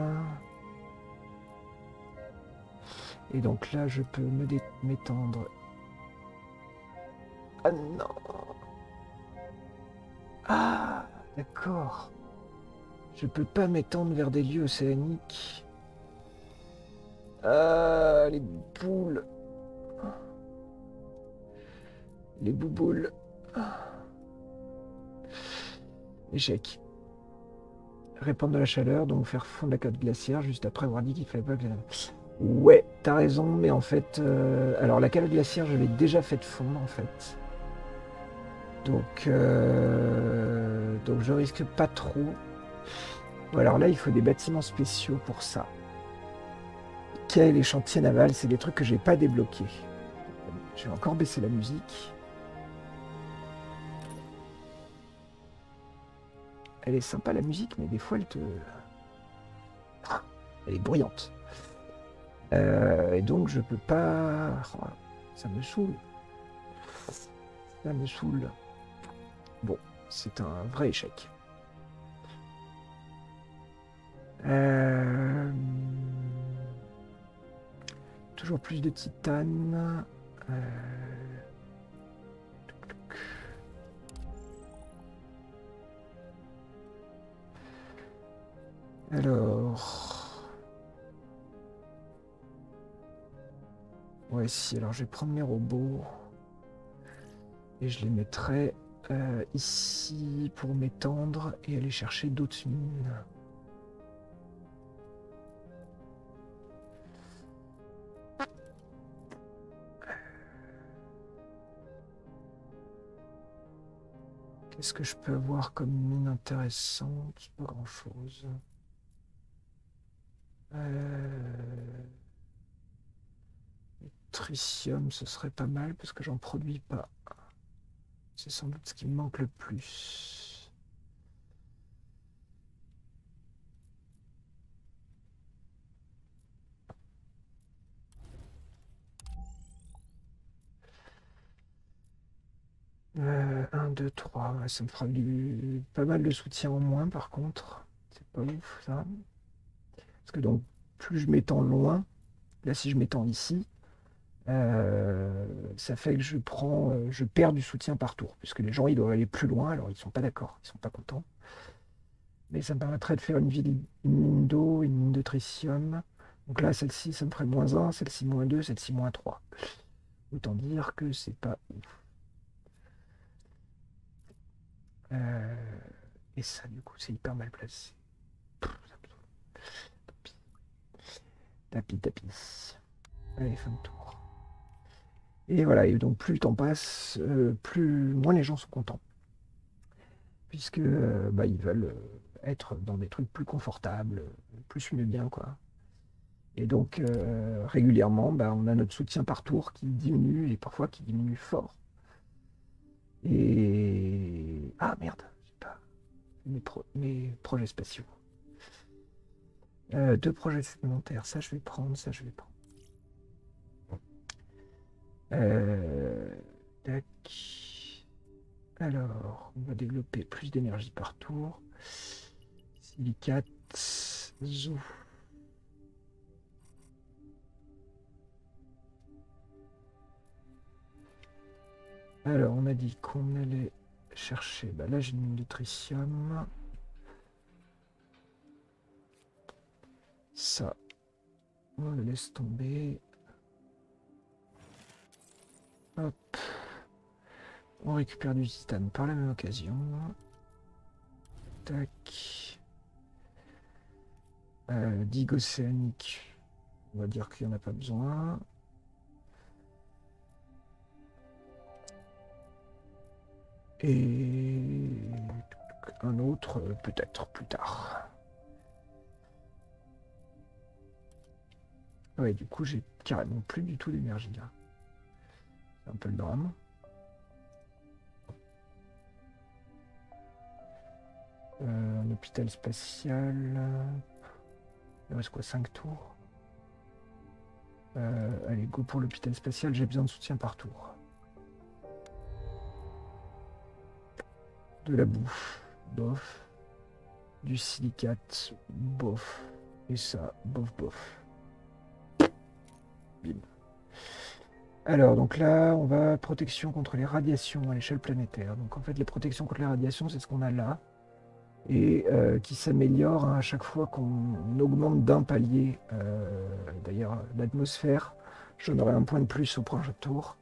Et donc là je peux me m'étendre. Ah non. Ah, d'accord. Je peux pas m'étendre vers des lieux océaniques. Ah, les boules. Les bouboules. Échec. Répandre de la chaleur, donc faire fondre la calotte glaciaire, juste après avoir dit qu'il fallait pas que... Ouais, t'as raison, mais en fait... Euh... Alors, la calotte glaciaire, je l'ai déjà fait fondre, en fait. Donc, euh... donc je risque pas trop. Bon, alors là, il faut des bâtiments spéciaux pour ça. Quels les chantiers navals, c'est des trucs que j'ai pas débloqués. Je vais encore baisser la musique. Elle est sympa la musique, mais des fois elle te... Elle est bruyante. Euh, et donc je peux pas... Oh, ça me saoule. Ça me saoule. Bon, c'est un vrai échec. Euh... Toujours plus de titane. Euh... Alors... Ouais, si, alors je vais prendre mes robots. Et je les mettrai euh, ici pour m'étendre et aller chercher d'autres mines. Qu'est-ce que je peux avoir comme mine intéressante? Pas grand-chose. Euh... Tritium, ce serait pas mal parce que j'en produis pas. C'est sans doute ce qui me manque le plus. Euh, un, deux, trois. Ouais, ça me fera du... pas mal de soutien en moins par contre. C'est pas ouf ça. Parce que donc, plus je m'étends loin, là si je m'étends ici, euh, ça fait que je prends, euh, je perds du soutien par tour. Puisque les gens ils doivent aller plus loin, alors ils sont pas d'accord, ils sont pas contents. Mais ça me permettrait de faire une ville, une mine d'eau, une mine de tritium. Donc là, celle-ci, ça me ferait moins un, celle-ci moins deux, celle-ci moins trois. Autant dire que c'est pas ouf. Euh, et ça, du coup, c'est hyper mal placé. Pff, ça me saoule. Tapis, tapis. Allez, fin de tour. Et voilà, et donc plus le temps passe, euh, plus moins les gens sont contents. Puisque euh, bah, ils veulent euh, être dans des trucs plus confortables, plus mieux bien, quoi. Et donc, euh, régulièrement, bah, on a notre soutien par tour qui diminue et parfois qui diminue fort. Et... Ah merde, j'ai pas mes, pro... mes projets spatiaux. Euh, deux projets supplémentaires, ça je vais prendre, ça je vais prendre. Euh... Tac. Alors, on va développer plus d'énergie par tour. Silicate, zoo. Alors, on a dit qu'on allait chercher. Bah là, j'ai une mine de tritium. Ça, on le laisse tomber. Hop. On récupère du titane par la même occasion. Tac. Euh, digue océanique. On va dire qu'il n'y en a pas besoin. Et un autre, euh, peut-être plus tard. Ouais, du coup, j'ai carrément plus du tout d'énergie là. C'est un peu le drame. Euh, un hôpital spatial. Il reste quoi, cinq tours? euh, Allez, go pour l'hôpital spatial, j'ai besoin de soutien par tour. De la bouffe, bof. Du silicate, bof. Et ça, bof, bof. Bim. Alors, donc là, on va protection contre les radiations à l'échelle planétaire. Donc en fait, les protections contre les radiations, c'est ce qu'on a là. Et euh, qui s'améliore hein, à chaque fois qu'on augmente d'un palier. Euh, D'ailleurs, l'atmosphère, j'en aurai un point de plus au prochain tour.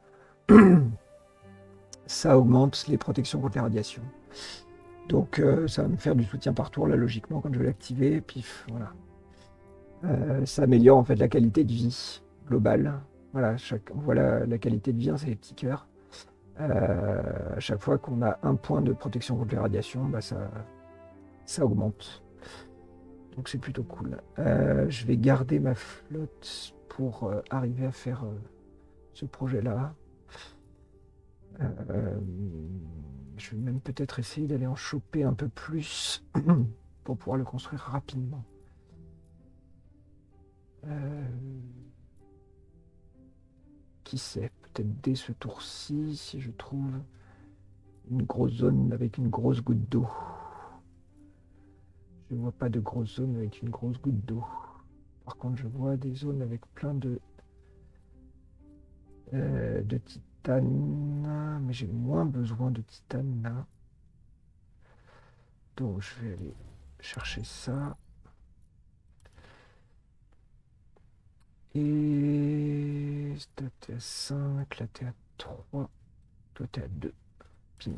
Ça augmente les protections contre les radiations. Donc euh, ça va me faire du soutien par tour, là, logiquement, quand je vais l'activer. Pif, voilà. Euh, ça améliore en fait la qualité de vie globale. Voilà, chaque, voilà la qualité de vie, hein, c'est les petits cœurs. Euh, à chaque fois qu'on a un point de protection contre les radiations, bah, ça, ça augmente. Donc c'est plutôt cool. Euh, je vais garder ma flotte pour euh, arriver à faire euh, ce projet-là. Euh, je vais même peut-être essayer d'aller en choper un peu plus pour pouvoir le construire rapidement. Euh, qui sait, peut-être dès ce tour-ci, si je trouve une grosse zone avec une grosse goutte d'eau. Je ne vois pas de grosse zone avec une grosse goutte d'eau. Par contre, je vois des zones avec plein de, euh, de titane, mais j'ai moins besoin de titane là. Donc, je vais aller chercher ça. Et toi, t'es à cinq, là, t'es à trois, toi, t'es à deux. Pim.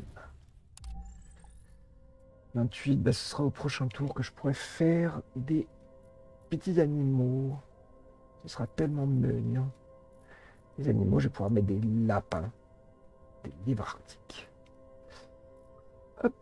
vingt-huit, bah, ce sera au prochain tour que je pourrai faire des petits animaux. Ce sera tellement mignon. Les animaux, je vais pouvoir mettre des lapins, des livres arctiques. Hop.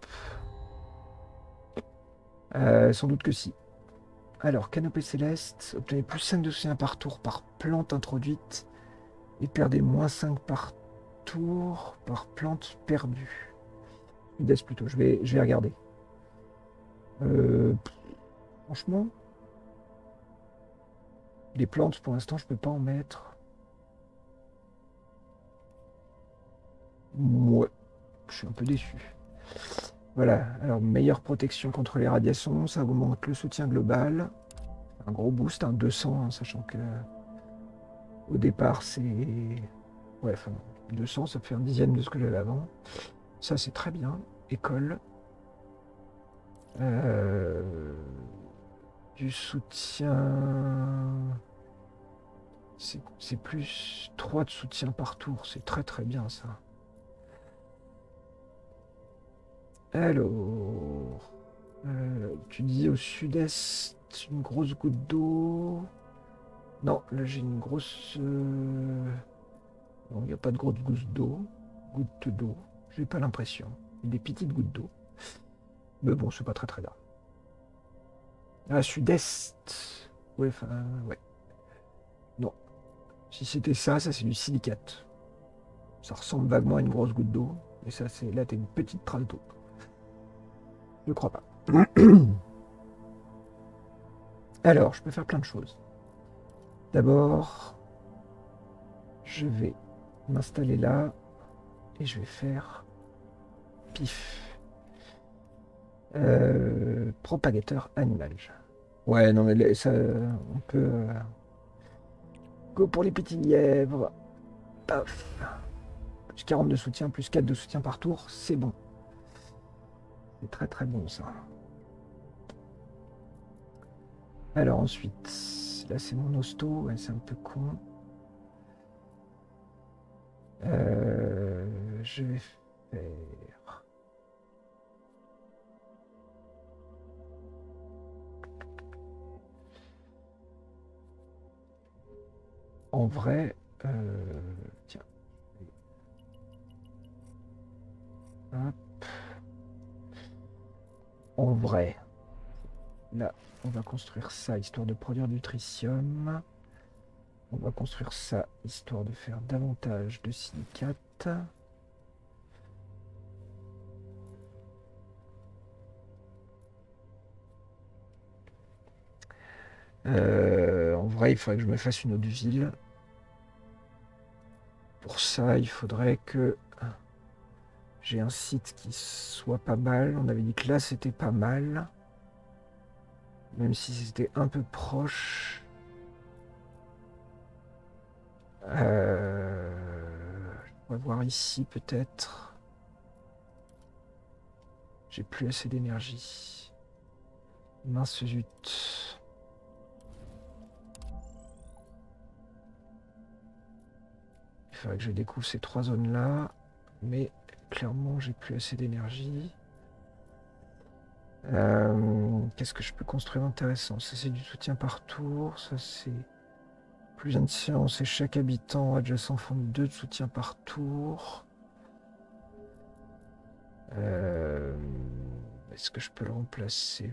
Euh, sans doute que si. Alors, canopée céleste, obtenez plus cinq de soutien par tour par plante introduite et perdez moins cinq par tour par plante perdue. Sud-est plutôt, je vais, je vais regarder. Euh, franchement, les plantes, pour l'instant, je peux pas en mettre. Ouais, je suis un peu déçu. Voilà, alors meilleure protection contre les radiations, ça augmente le soutien global. Un gros boost, un deux cents, hein, sachant que au départ c'est... Ouais, enfin, deux cents, ça fait un dixième de ce que j'avais avant. Ça c'est très bien. École. Euh... Du soutien... C'est plus trois de soutien par tour, c'est très très bien ça. Alors... Euh, tu dis au sud-est, une grosse goutte d'eau. Non, là j'ai une grosse... euh, Non, il n'y a pas de grosse goutte d'eau. Goutte d'eau. J'ai pas l'impression. Des petites gouttes d'eau. Mais bon, c'est pas très très grave. Ah, sud-est. Ouais, enfin, ouais. Non. Si c'était ça, ça c'est du silicate. Ça ressemble vaguement à une grosse goutte d'eau. Mais ça, c'est là, t'as une petite trace d'eau. Je crois pas. Alors, je peux faire plein de choses. D'abord, je vais m'installer là. Et je vais faire pif. Euh, propagateur animal. Ouais, non, mais ça, on peut... Euh, go pour les petits lièvres. Paf. Plus quarante de soutien, plus quatre de soutien par tour, c'est bon. C'est très très bon ça. Alors ensuite, là c'est mon hosto, ouais, c'est un peu con. Euh, je vais faire... En vrai, euh, tiens. Hop. En vrai, là, on va construire ça, histoire de produire du tritium. On va construire ça, histoire de faire davantage de silicate. Euh, en vrai, il faudrait que je me fasse une eau de ville. Pour ça, il faudrait que j'ai un site qui soit pas mal. On avait dit que là, c'était pas mal. Même si c'était un peu proche. Euh, on va voir ici, peut-être. J'ai plus assez d'énergie. Mince zut. Il faudrait que je découvre ces trois zones-là. Mais clairement, j'ai plus assez d'énergie. Euh, Qu'est-ce que je peux construire d'intéressant? Ça, c'est du soutien par tour. Ça, c'est plus de science et chaque habitant adjacent fournit deux de soutien par tour. Euh, Est-ce que je peux le remplacer?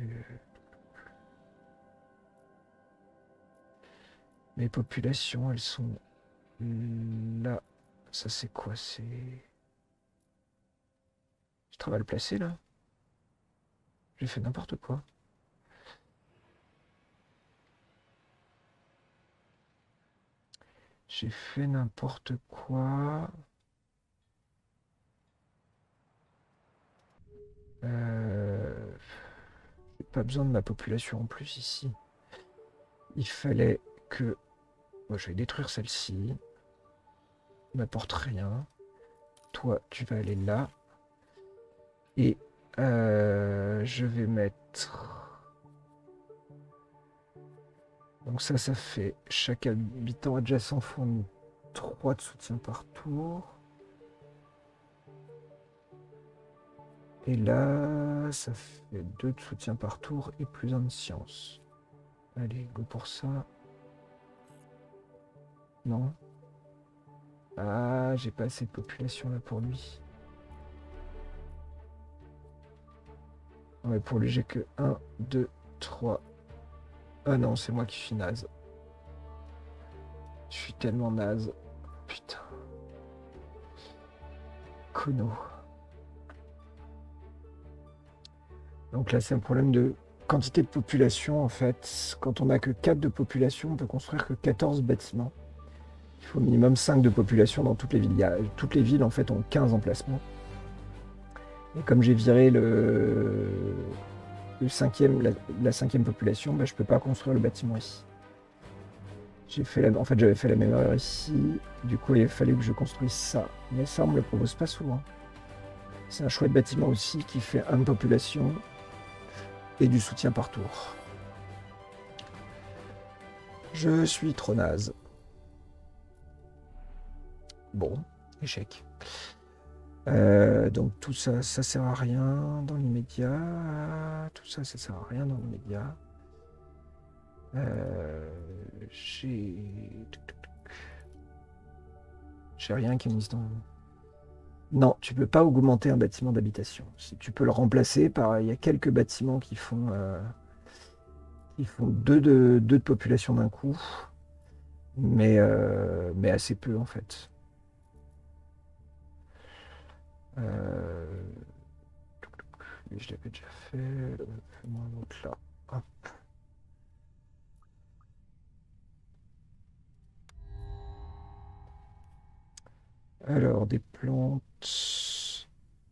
Mes populations, elles sont là. Ça, c'est quoi? C'est... Je travaille à le placer, là? J'ai fait n'importe quoi. J'ai fait n'importe quoi. Euh... J'ai pas besoin de ma population en plus ici. Il fallait que... Bon, je vais détruire celle-ci. M'apporte rien. Toi, tu vas aller là. Et euh, je vais mettre... Donc ça, ça fait chaque habitant adjacent fournit trois de soutien par tour. Et là, ça fait deux de soutien par tour et plus un de science. Allez, go pour ça. Non. Ah, j'ai pas assez de population là pour lui. Ouais, pour lui, j'ai que un, deux, trois. Ah non, c'est moi qui suis naze. Je suis tellement naze. Putain. Kono. Donc là, c'est un problème de quantité de population, en fait. Quand on n'a que quatre de population, on peut construire que quatorze bâtiments. Il faut au minimum cinq de population dans toutes les villes. Il y a, toutes les villes, en fait, ont quinze emplacements. Et comme j'ai viré le, le cinquième, la, la cinquième population, bah, je ne peux pas construire le bâtiment ici. J'ai fait la, en fait, j'avais fait la même erreur ici. Du coup, il a fallu que je construise ça. Mais ça, on me le propose pas souvent. C'est un chouette bâtiment aussi qui fait une population et du soutien par tour. Je suis trop naze. Bon, échec. Euh, donc tout ça, ça sert à rien dans l'immédiat. Tout ça, ça sert à rien dans l'immédiat. Euh, j'ai... J'ai rien qui existe dans... Non, tu peux pas augmenter un bâtiment d'habitation. Si tu peux le remplacer par... Il y a quelques bâtiments qui font... Euh... qui font deux de, deux de population d'un coup. Mais, euh... mais assez peu en fait. Euh... Je l'avais déjà fait. Fais-moi un autre là. Hop. Alors, des plantes.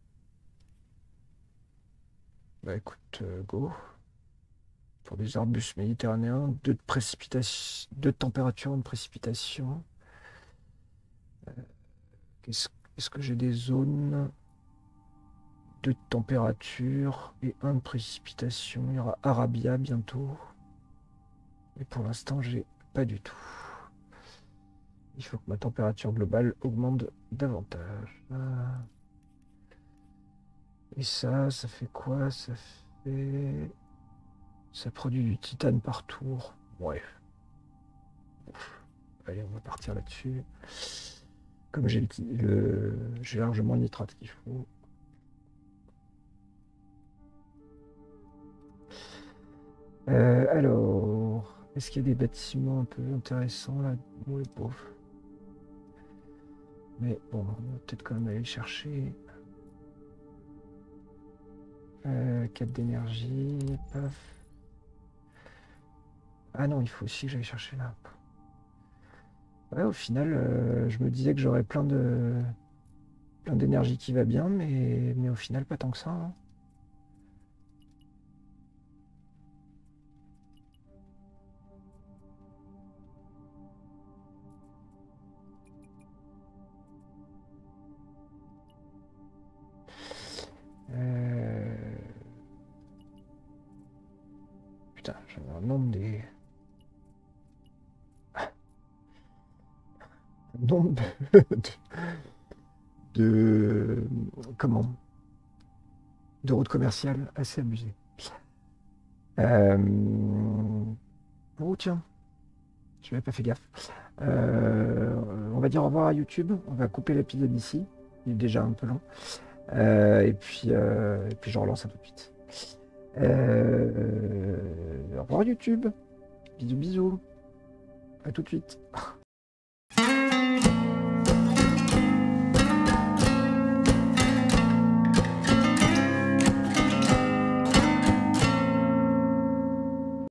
Bah écoute, euh, go. Pour des arbustes méditerranéens, deux de précipitation, deux de température, une précipitation. Euh, Est-ce est-ce que j'ai des zones? Deux de température et un de précipitation. Il y aura Arabia bientôt. Mais pour l'instant, j'ai pas du tout. Il faut que ma température globale augmente davantage. Ah. Et ça, ça fait quoi? Ça fait... Ça produit du titane par tour. Ouais. Ouf. Allez, on va partir là-dessus. Comme j'ai le, le... j'ai largement le nitrate qu'il faut. Euh, alors, est-ce qu'il y a des bâtiments un peu intéressants là? Oui, bof. Mais bon, on va peut-être quand même aller chercher. Euh, quatre d'énergie, paf. Ah non, il faut aussi que j'aille chercher là. Ouais, au final, euh, je me disais que j'aurais plein de plein d'énergie qui va bien, mais, mais au final, pas tant que ça, hein. Euh, Putain, j'avais un nombre des. Un nombre de... de... de- Comment? De routes commerciales assez abusé. Euh, Oh tiens, je n'avais pas fait gaffe. Euh, On va dire au revoir à YouTube. On va couper l'épisode ici. Il est déjà un peu long. Euh, et puis, euh, et puis je relance un tout de suite. Euh, Au revoir YouTube. Bisous bisous. À tout de suite.